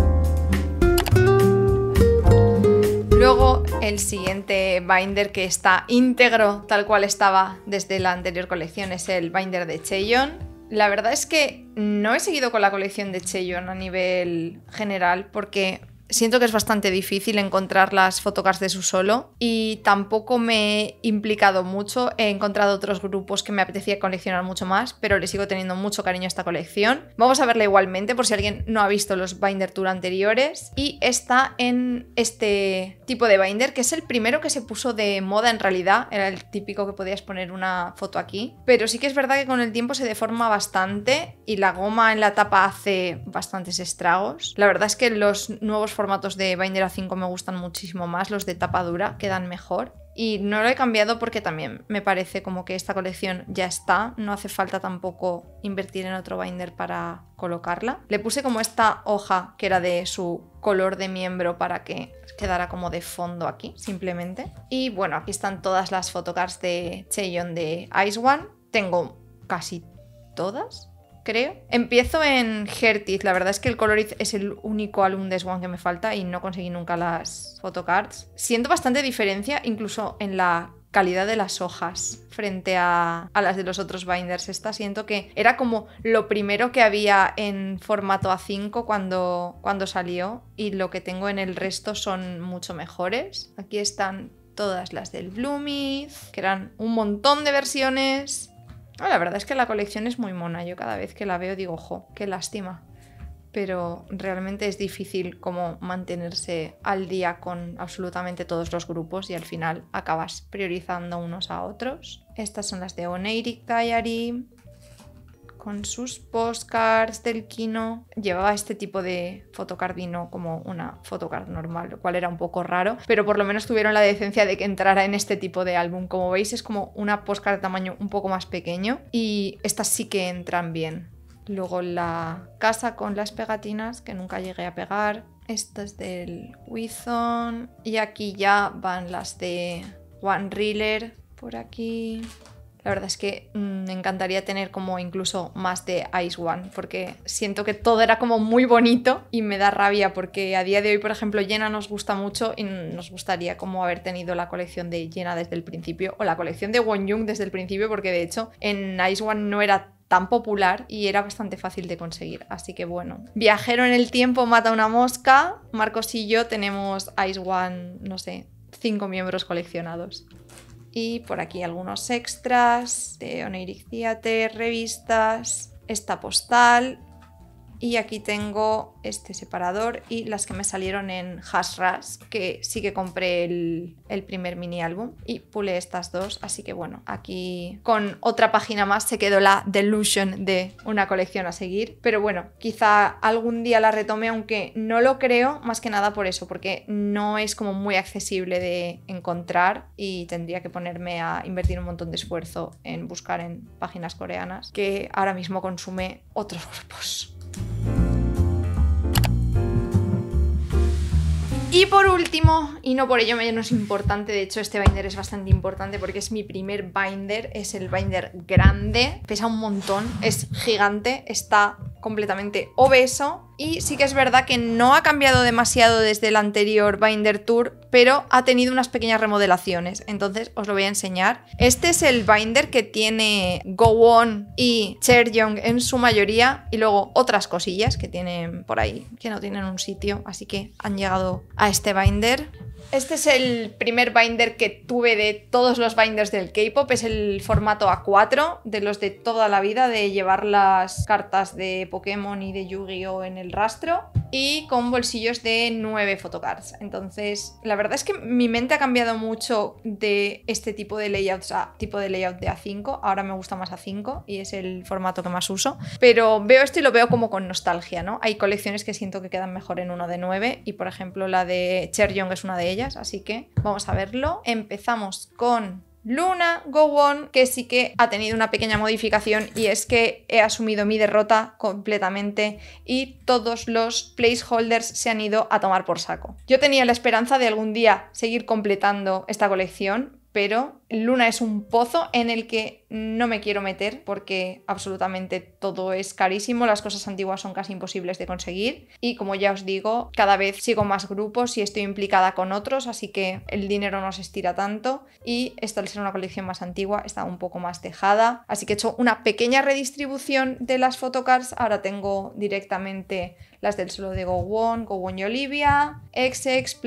Luego el siguiente binder que está íntegro tal cual estaba desde la anterior colección es el binder de Chaeyeon. La verdad es que no he seguido con la colección de Chaeyeon a nivel general porque siento que es bastante difícil encontrar las photocards de su solo y tampoco me he implicado mucho. He encontrado otros grupos que me apetecía coleccionar mucho más, pero le sigo teniendo mucho cariño a esta colección. Vamos a verla igualmente por si alguien no ha visto los binder tour anteriores. Y está en este tipo de binder, que es el primero que se puso de moda en realidad. Era el típico que podías poner una foto aquí. Pero sí que es verdad que con el tiempo se deforma bastante y la goma en la tapa hace bastantes estragos. La verdad es que los nuevos formatos de binder A5 me gustan muchísimo más, los de tapa dura quedan mejor. Y no lo he cambiado porque también me parece como que esta colección ya está, no hace falta tampoco invertir en otro binder para colocarla. Le puse como esta hoja que era de su color de miembro para que quedara como de fondo aquí, simplemente. Y bueno, aquí están todas las photocards de Chaeyeon de Ice One. Tengo casi todas, creo. Empiezo en Heartith. La verdad es que el Colorith es el único álbum de Swan que me falta y no conseguí nunca las photocards. Siento bastante diferencia incluso en la calidad de las hojas frente a las de los otros binders. Esta siento que era como lo primero que había en formato A5 cuando salió y lo que tengo en el resto son mucho mejores. Aquí están todas las del Bloomith, que eran un montón de versiones. La verdad es que la colección es muy mona. Yo cada vez que la veo digo, ojo, qué lástima. Pero realmente es difícil como mantenerse al día con absolutamente todos los grupos y al final acabas priorizando unos a otros. Estas son las de Oneirik Diary, con sus postcards del Kino. Llevaba este tipo de photocard y no como una photocard normal, lo cual era un poco raro, pero por lo menos tuvieron la decencia de que entrara en este tipo de álbum. Como veis es como una postcard de tamaño un poco más pequeño y estas sí que entran bien. Luego la casa con las pegatinas que nunca llegué a pegar. Esta es del Withon y aquí ya van las de One Reeler por aquí. La verdad es que me encantaría tener como incluso más de Ice One porque siento que todo era como muy bonito y me da rabia porque a día de hoy, por ejemplo, Jenna nos gusta mucho y nos gustaría como haber tenido la colección de Jenna desde el principio o la colección de Wonyoung desde el principio porque de hecho en Ice One no era tan popular y era bastante fácil de conseguir, así que bueno. Viajero en el tiempo mata una mosca. Marcos y yo tenemos Ice One, no sé, 5 miembros coleccionados. Y por aquí algunos extras de Oneirik Theater, revistas, esta postal. Y aquí tengo este separador y las que me salieron en Hash Rush, que sí que compré el primer mini álbum y pulé estas dos. Así que bueno, aquí con otra página más se quedó la delusion de una colección a seguir. Pero bueno, quizá algún día la retome, aunque no lo creo, más que nada por eso, porque no es como muy accesible de encontrar y tendría que ponerme a invertir un montón de esfuerzo en buscar en páginas coreanas, que ahora mismo consume otros grupos. Y por último, y no por ello menos importante, de hecho este binder es bastante importante porque es mi primer binder, es el binder grande, pesa un montón, es gigante, está completamente obeso. Y sí que es verdad que no ha cambiado demasiado desde el anterior Binder Tour, pero ha tenido unas pequeñas remodelaciones. Entonces os lo voy a enseñar. Este es el binder que tiene Go Won y Chaeryeong en su mayoría, y luego otras cosillas que tienen por ahí que no tienen un sitio, así que han llegado a este binder. Este es el primer binder que tuve de todos los binders del K-pop, es el formato A4, de los de toda la vida, de llevar las cartas de Pokémon y de Yu-Gi-Oh en el rastro, y con bolsillos de 9 photocards. Entonces, la verdad es que mi mente ha cambiado mucho de este tipo de layouts a tipo de layout de A5. Ahora me gusta más A5 y es el formato que más uso, pero veo esto y lo veo como con nostalgia, ¿no? Hay colecciones que siento que quedan mejor en uno de 9 y, por ejemplo, la de Chaeryeong es una de ellas, así que vamos a verlo. Empezamos con Luna Go Won, que sí que ha tenido una pequeña modificación, y es que he asumido mi derrota completamente y todos los placeholders se han ido a tomar por saco. Yo tenía la esperanza de algún día seguir completando esta colección, pero Luna es un pozo en el que no me quiero meter porque absolutamente todo es carísimo, las cosas antiguas son casi imposibles de conseguir y, como ya os digo, cada vez sigo más grupos y estoy implicada con otros, así que el dinero no se estira tanto, y esta, al ser una colección más antigua, está un poco más dejada, así que he hecho una pequeña redistribución de las photocards. Ahora tengo directamente las del solo de Go Won y Olivia, XX,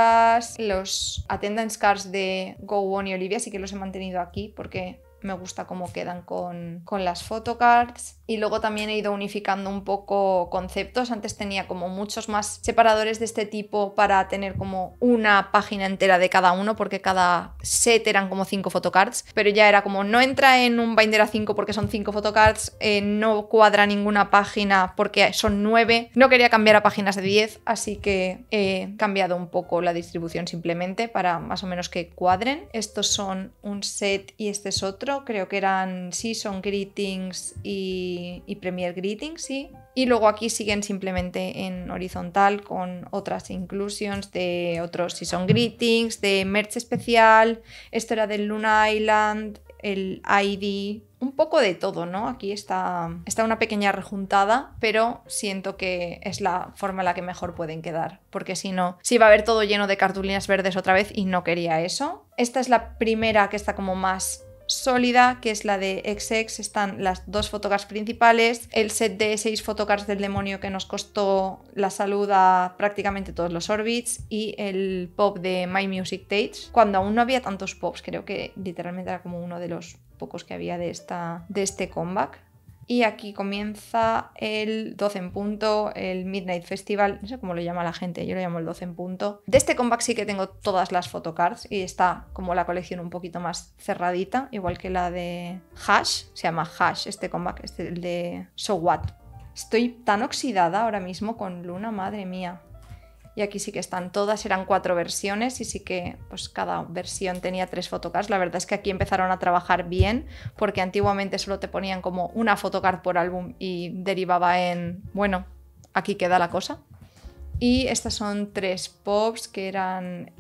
los attendance cards de Go Won y Olivia sí que los he mantenido aquí porque me gusta cómo quedan con las photocards. Y luego también he ido unificando un poco conceptos. Antes tenía como muchos más separadores de este tipo para tener como una página entera de cada uno, porque cada set eran como 5 photocards, pero ya era como no entra en un binder A5 porque son 5 photocards, no cuadra ninguna página porque son 9, no quería cambiar a páginas de 10, así que he cambiado un poco la distribución simplemente para más o menos que cuadren. Estos son un set y este es otro, creo que eran Season Greetings y Premier Greetings, sí. Y luego aquí siguen simplemente en horizontal con otras inclusions de otros Season Greetings, de merch especial. Esto era del Luna Island, el ID, un poco de todo, ¿no? Aquí está una pequeña rejuntada, pero siento que es la forma en la que mejor pueden quedar, porque si no, sí va a haber todo lleno de cartulinas verdes otra vez y no quería eso. Esta es la primera que está como más sólida, que es la de XX. Están las 2 photocards principales, el set de 6 photocards del demonio que nos costó la salud a prácticamente todos los orbits, y el pop de My Music Taste, cuando aún no había tantos pops, creo que literalmente era como uno de los pocos que había de este comeback. Y aquí comienza el 12 en punto, el Midnight Festival, no sé cómo lo llama la gente, yo lo llamo el 12 en punto. De este comeback sí que tengo todas las photocards y está como la colección un poquito más cerradita, igual que la de Hash, se llama Hash este comeback, el de So What. Estoy tan oxidada ahora mismo con Luna, madre mía. Y aquí sí que están todas, eran 4 versiones y sí que pues cada versión tenía 3 photocards. La verdad es que aquí empezaron a trabajar bien, porque antiguamente solo te ponían como una photocard por álbum y derivaba en, bueno, aquí queda la cosa. Y estas son 3 pops que eran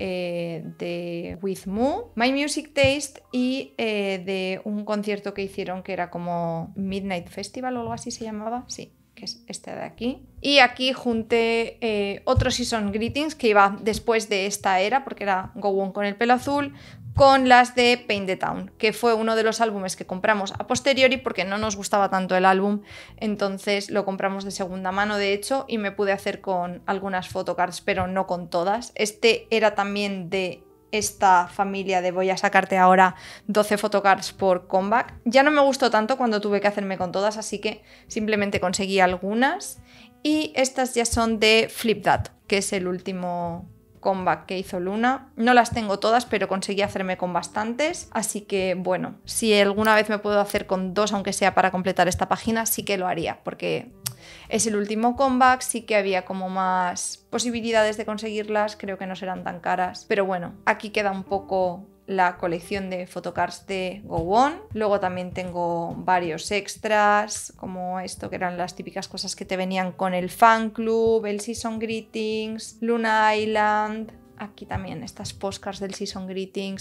de With Moo, My Music Taste y de un concierto que hicieron que era como Midnight Festival o algo así se llamaba, sí, que es este de aquí. Y aquí junté otro Season Greetings que iba después de esta era, porque era Go Won con el pelo azul, con las de Paint the Town, que fue uno de los álbumes que compramos a posteriori porque no nos gustaba tanto el álbum, entonces lo compramos de segunda mano de hecho, y me pude hacer con algunas photocards, pero no con todas. Este era también de esta familia de voy a sacarte ahora 12 photocards por comeback. Ya no me gustó tanto cuando tuve que hacerme con todas, así que simplemente conseguí algunas. Y estas ya son de Flip That, que es el último comeback que hizo Luna. No las tengo todas, pero conseguí hacerme con bastantes, así que bueno, si alguna vez me puedo hacer con 2, aunque sea para completar esta página, sí que lo haría, porque es el último comeback, sí que había como más posibilidades de conseguirlas, creo que no serán tan caras, pero bueno, aquí queda un poco la colección de photocards de Go Won. Luego también tengo varios extras, como esto que eran las típicas cosas que te venían con el fan club, el Season Greetings, Luna Island. Aquí también estas postcards del Season Greetings.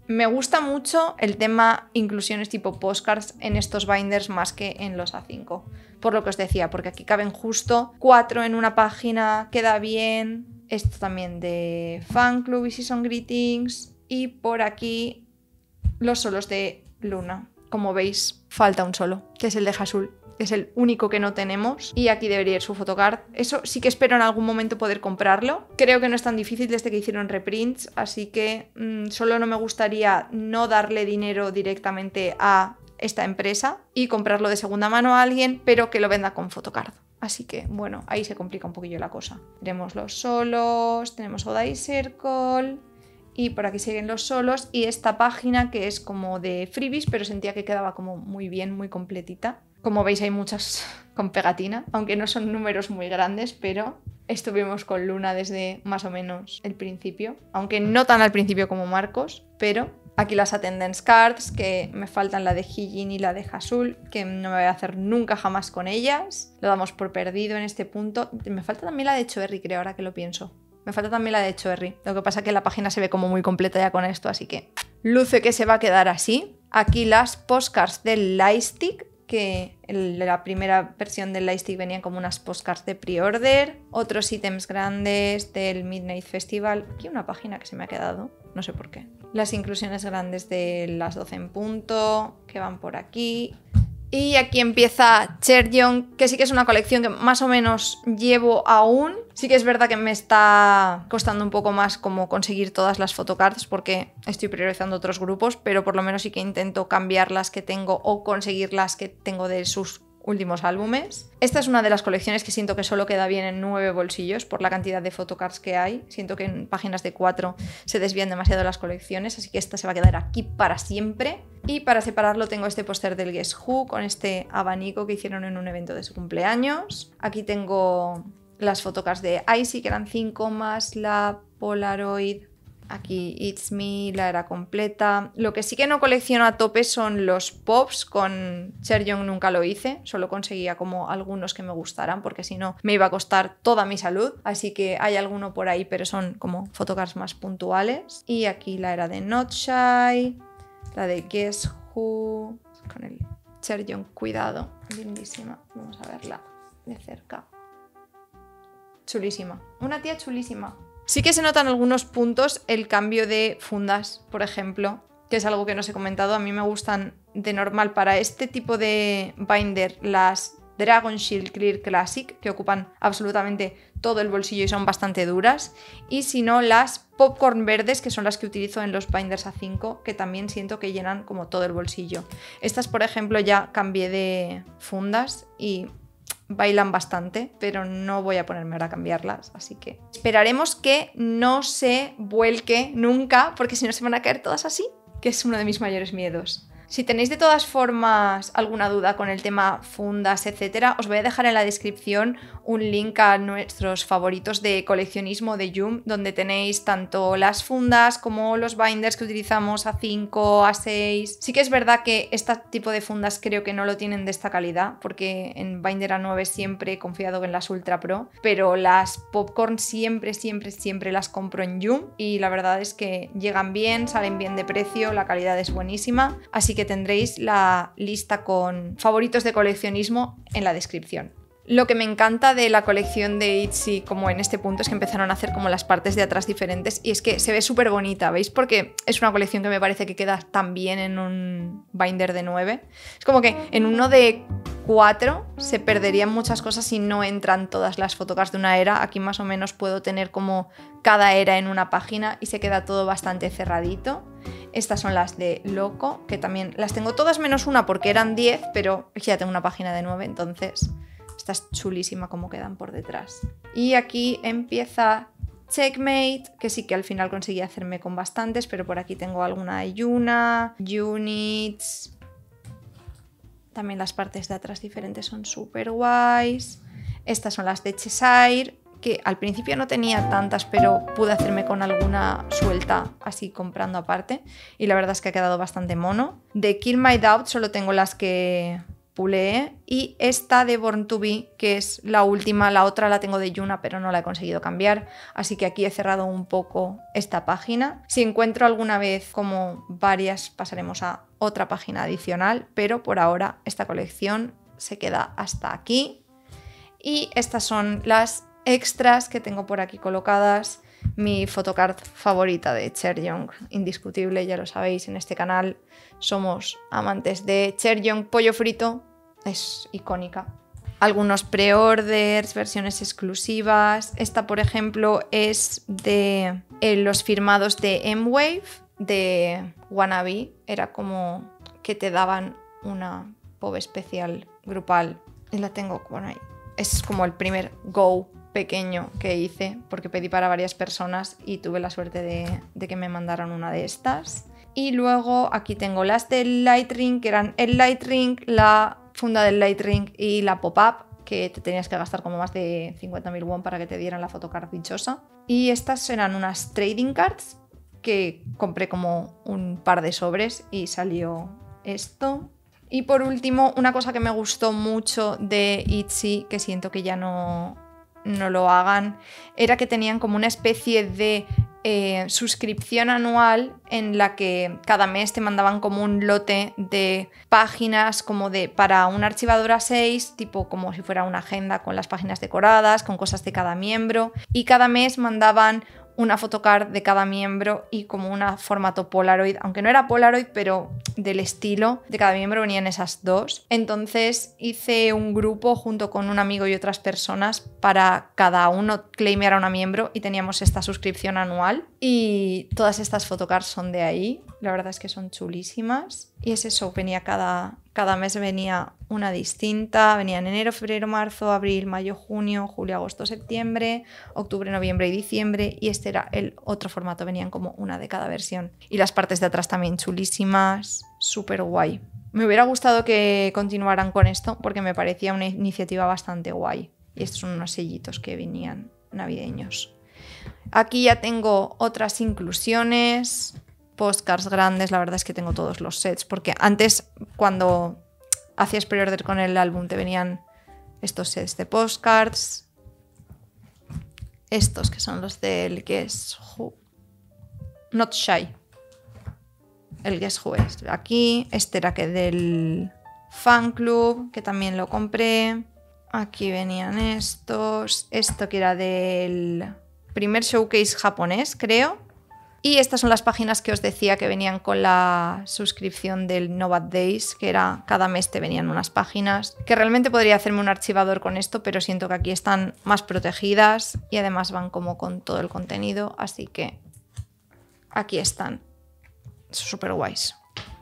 Me gusta mucho el tema inclusiones tipo postcards en estos binders más que en los A5. Por lo que os decía, porque aquí caben justo 4 en una página, queda bien. Esto también de Fan Club y Season Greetings. Y por aquí los solos de Luna. Como veis, falta un solo, que es el de Hasul. Es el único que no tenemos y aquí debería ir su photocard. Eso sí que espero en algún momento poder comprarlo. Creo que no es tan difícil desde que hicieron reprints, así que solo no me gustaría no darle dinero directamente a esta empresa y comprarlo de segunda mano a alguien, pero que lo venda con photocard. Así que, bueno, ahí se complica un poquillo la cosa. Tenemos los solos, tenemos Oda Circle y por aquí siguen los solos y esta página que es como de freebies, pero sentía que quedaba como muy bien, muy completita. Como veis hay muchas con pegatina, aunque no son números muy grandes, pero estuvimos con Luna desde más o menos el principio, aunque no tan al principio como Marcos, pero aquí las attendance cards, que me faltan la de Hyejin y la de Hasul, que no me voy a hacer nunca jamás con ellas, lo damos por perdido en este punto. Me falta también la de Choerry, creo, ahora que lo pienso. Me falta también la de Choerry, lo que pasa es que la página se ve como muy completa ya con esto, así que luce que se va a quedar así. Aquí las postcards del Lightstick, que en la primera versión del Lightstick venían como unas postcards de pre-order, otros ítems grandes del Midnight Festival. Aquí una página que se me ha quedado, no sé por qué. Las inclusiones grandes de las 12 en punto, que van por aquí. Y aquí empieza Chaeryeong, que sí que es una colección que más o menos llevo aún. Sí que es verdad que me está costando un poco más como conseguir todas las photocards porque estoy priorizando otros grupos, pero por lo menos sí que intento cambiar las que tengo o conseguir las que tengo de sus últimos álbumes. Esta es una de las colecciones que siento que solo queda bien en 9 bolsillos por la cantidad de photocards que hay. Siento que en páginas de 4 se desvían demasiado las colecciones, así que esta se va a quedar aquí para siempre. Y para separarlo tengo este póster del Guess Who con este abanico que hicieron en un evento de su cumpleaños. Aquí tengo las photocards de Icy, que eran 5 más la Polaroid. Aquí It's Me, la era completa. Lo que sí que no colecciono a tope son los pops. Con Chaeryeong nunca lo hice, solo conseguía como algunos que me gustaran porque si no me iba a costar toda mi salud. Así que hay alguno por ahí, pero son como photocards más puntuales. Y aquí la era de Not Shy, la de Guess Who, con el Chaeryeong cuidado, lindísima. Vamos a verla de cerca. Chulísima, una tía chulísima. Sí que se notan algunos puntos el cambio de fundas, por ejemplo, que es algo que no os he comentado. A mí me gustan de normal para este tipo de binder las Dragon Shield Clear Classic, que ocupan absolutamente todo el bolsillo y son bastante duras. Y si no, las Popcorn verdes, que son las que utilizo en los binders A5, que también siento que llenan como todo el bolsillo. Estas, por ejemplo, ya cambié de fundas y bailan bastante, pero no voy a ponerme ahora a cambiarlas, así que esperaremos que no se vuelque nunca, porque si no se van a caer todas así, que es uno de mis mayores miedos. Si tenéis de todas formas alguna duda con el tema fundas, etcétera, os voy a dejar en la descripción un link a nuestros favoritos de coleccionismo de Joom, donde tenéis tanto las fundas como los binders que utilizamos A5, A6. Sí que es verdad que este tipo de fundas creo que no lo tienen de esta calidad, porque en binder A9 siempre he confiado en las Ultra Pro, pero las Popcorn siempre las compro en Joom y la verdad es que llegan bien, salen bien de precio, la calidad es buenísima, así que tendréis la lista con favoritos de coleccionismo en la descripción. Lo que me encanta de la colección de Itzy, como en este punto, es que empezaron a hacer como las partes de atrás diferentes y es que se ve súper bonita, ¿veis? Porque es una colección que me parece que queda tan bien en un binder de 9. Es como que en uno de 4 se perderían muchas cosas si no entran todas las photocards de una era. Aquí más o menos puedo tener como cada era en una página y se queda todo bastante cerradito. Estas son las de Loco, que también las tengo todas menos una porque eran 10, pero ya tengo una página de 9, entonces esta es chulísima como quedan por detrás. Y aquí empieza Checkmate, que sí que al final conseguí hacerme con bastantes, pero por aquí tengo alguna de Yuna, Units. También las partes de atrás diferentes son súper guays. Estas son las de Cheshire, que al principio no tenía tantas, pero pude hacerme con alguna suelta así comprando aparte. Y la verdad es que ha quedado bastante mono. De Kill My Doubt solo tengo las que puleé. Y esta de Born to Be, que es la última, la otra la tengo de Yuna, pero no la he conseguido cambiar. Así que aquí he cerrado un poco esta página. Si encuentro alguna vez como varias, pasaremos a otra página adicional, pero por ahora esta colección se queda hasta aquí. Y estas son las extras que tengo por aquí colocadas. Mi photocard favorita de Cher Young, indiscutible, ya lo sabéis, en este canal somos amantes de Cher Young. Pollo frito es icónica. Algunos pre-orders, versiones exclusivas. Esta, por ejemplo, es de los firmados de M-Wave, de Wannabe. Era como que te daban una pop especial grupal. Y la tengo por ahí. Es como el primer go pequeño que hice, porque pedí para varias personas y tuve la suerte de que me mandaran una de estas. Y luego aquí tengo las del Lightring, que eran el Lightring, la funda del Lightring y la pop-up, que te tenías que gastar como más de 50.000 won para que te dieran la photocard dichosa. Y estas eran unas trading cards que compré como un par de sobres y salió esto. Y por último, una cosa que me gustó mucho de Etsy, que siento que ya no lo hagan, era que tenían como una especie de suscripción anual en la que cada mes te mandaban como un lote de páginas como para un archivador A6, tipo como si fuera una agenda con las páginas decoradas, con cosas de cada miembro, y cada mes mandaban una photocard de cada miembro y como una formato Polaroid, aunque no era Polaroid, pero del estilo de cada miembro venían esas dos. Entonces hice un grupo junto con un amigo y otras personas para cada uno claimear a una miembro y teníamos esta suscripción anual y todas estas photocards son de ahí. La verdad es que son chulísimas y es eso, venía cada mes venía una distinta, venía en enero, febrero, marzo, abril, mayo, junio, julio, agosto, septiembre, octubre, noviembre y diciembre, y este era el otro formato, venían como una de cada versión. Y las partes de atrás también chulísimas, súper guay. Me hubiera gustado que continuaran con esto porque me parecía una iniciativa bastante guay. Y estos son unos sellitos que venían navideños. Aquí ya tengo otras inclusiones, postcards grandes, la verdad es que tengo todos los sets, porque antes cuando hacías pre-order con el álbum te venían estos sets de postcards, estos que son los del Guess Who, Not Shy, el Guess Who es aquí, este era que del Fan Club, que también lo compré, aquí venían estos, esto que era del primer showcase japonés, creo. Y estas son las páginas que os decía que venían con la suscripción del No Bad Days, que era cada mes te venían unas páginas, que realmente podría hacerme un archivador con esto, pero siento que aquí están más protegidas y además van como con todo el contenido, así que aquí están, súper guays.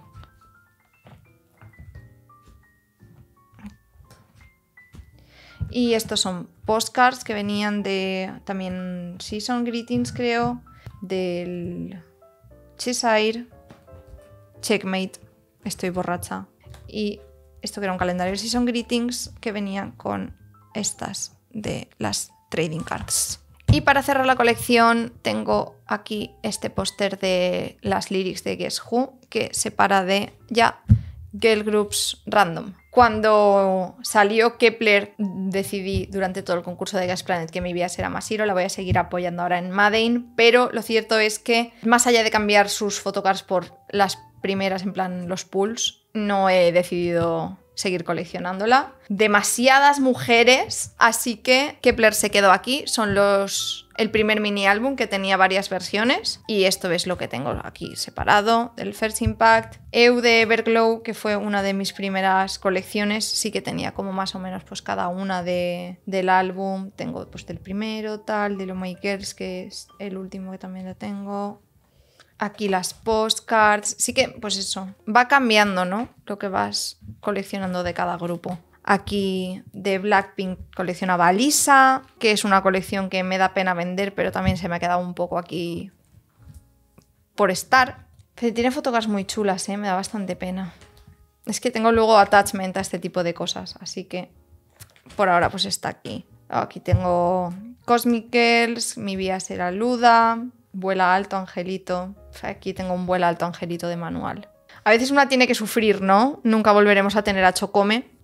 Y estos son postcards que venían de también Season Greetings, creo, del Cheshire, Checkmate, estoy borracha, y esto que era un calendario de Season Greetings que venía con estas de las trading cards. Y para cerrar la colección tengo aquí este póster de las lyrics de Guess Who que separa de ya Girl Groups Random. Cuando salió Kep1er decidí durante todo el concurso de Gas Planet que mi vida será Masiro, la voy a seguir apoyando ahora en Made, pero lo cierto es que más allá de cambiar sus photocards por las primeras, en plan los pools, no he decidido seguir coleccionándola. Demasiadas mujeres, así que Kep1er se quedó aquí, son el primer mini álbum que tenía varias versiones y esto es lo que tengo aquí separado del First Impact. Eu de Everglow, que fue una de mis primeras colecciones, sí que tenía como más o menos pues cada una del álbum. Tengo pues del primero, tal, de Lo Makers, que es el último que también lo tengo. Aquí las postcards, sí que pues eso, va cambiando, ¿no? Lo que vas coleccionando de cada grupo. Aquí de Blackpink coleccionaba a Lisa, que es una colección que me da pena vender, pero también se me ha quedado un poco aquí por estar. Pero tiene fotocards muy chulas, me da bastante pena. Es que tengo luego attachment a este tipo de cosas, así que por ahora pues está aquí. Aquí tengo Cosmic Girls, Mi Vida Será Luda, Vuela Alto Angelito. Aquí tengo un Vuela Alto Angelito de manual. A veces una tiene que sufrir, ¿no? Nunca volveremos a tener a Chocome,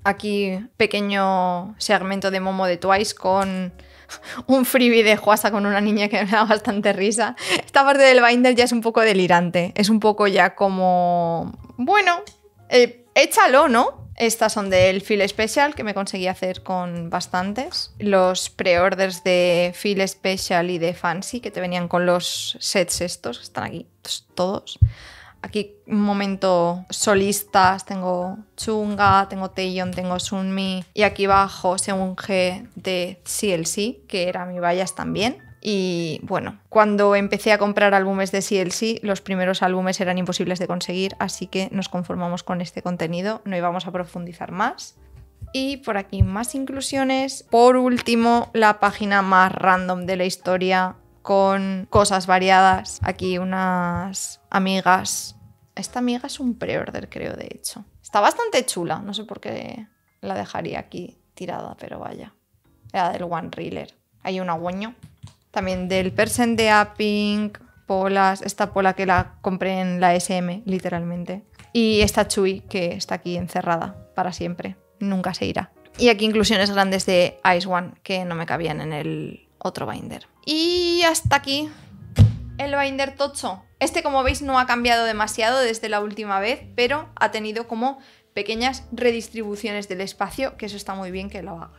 Aquí pequeño segmento de Momo de Twice con un freebie de Hwasa con una niña que me da bastante risa. Esta parte del binder ya es un poco delirante. Es un poco ya como... Bueno, échalo, ¿no? Estas son del Feel Special, que me conseguí hacer con bastantes. Los pre-orders de Feel Special y de Fancy, que te venían con los sets estos, que están aquí todos. Aquí un momento solistas, tengo Chunga, tengo Taeyeon, tengo Sunmi. Y aquí abajo Seunghae de CLC, que era mi bias también. Y bueno, cuando empecé a comprar álbumes de CLC, los primeros álbumes eran imposibles de conseguir, así que nos conformamos con este contenido, no íbamos a profundizar más. Y por aquí más inclusiones. Por último, la página más random de la historia, con cosas variadas. Aquí unas amigas. Esta amiga es un pre-order, creo, de hecho. Está bastante chula, no sé por qué la dejaría aquí tirada, pero vaya. Era del One Reeler. Hay una guaño. También del Persen de A-Pink, polas. Esta pola que la compré en la SM, literalmente. Y esta Chui, que está aquí encerrada para siempre. Nunca se irá. Y aquí inclusiones grandes de Ice One, que no me cabían en el otro binder. Y hasta aquí el binder tocho. Este, como veis, no ha cambiado demasiado desde la última vez, pero ha tenido como pequeñas redistribuciones del espacio, que eso está muy bien que lo haga.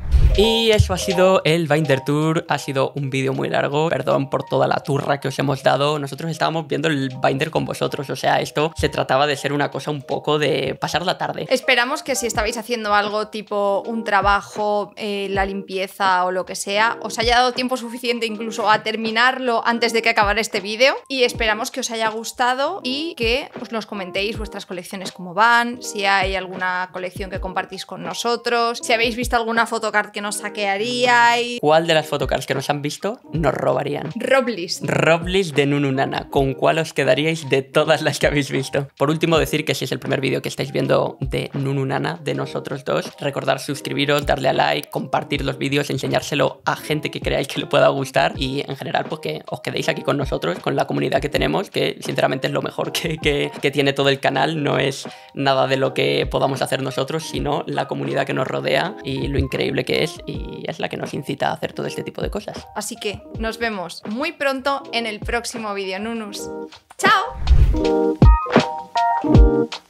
Y eso ha sido el Binder Tour, ha sido un vídeo muy largo, perdón por toda la turra que os hemos dado, nosotros estábamos viendo el Binder con vosotros, o sea, esto se trataba de ser una cosa un poco de pasar la tarde. Esperamos que si estabais haciendo algo tipo un trabajo, la limpieza o lo que sea, os haya dado tiempo suficiente incluso a terminarlo antes de que acabara este vídeo, y esperamos que os haya gustado y que os nos comentéis vuestras colecciones cómo van, si hay alguna colección que compartís con nosotros, si habéis visto alguna photocard que nos saquearíais. ¿Cuál de las photocards que nos han visto nos robarían? Roblist. Roblist de Nunu Nana. ¿Con cuál os quedaríais de todas las que habéis visto? Por último, decir que si es el primer vídeo que estáis viendo de Nunu Nana, de nosotros dos, recordad suscribiros, darle a like, compartir los vídeos, enseñárselo a gente que creáis que le pueda gustar y en general pues que os quedéis aquí con nosotros, con la comunidad que tenemos, que sinceramente es lo mejor que tiene todo el canal. No es nada de lo que podamos hacer nosotros, sino la comunidad que nos rodea y lo increíble que es, y es la que nos incita a hacer todo este tipo de cosas. Así que nos vemos muy pronto en el próximo vídeo, Nunus. ¡Chao!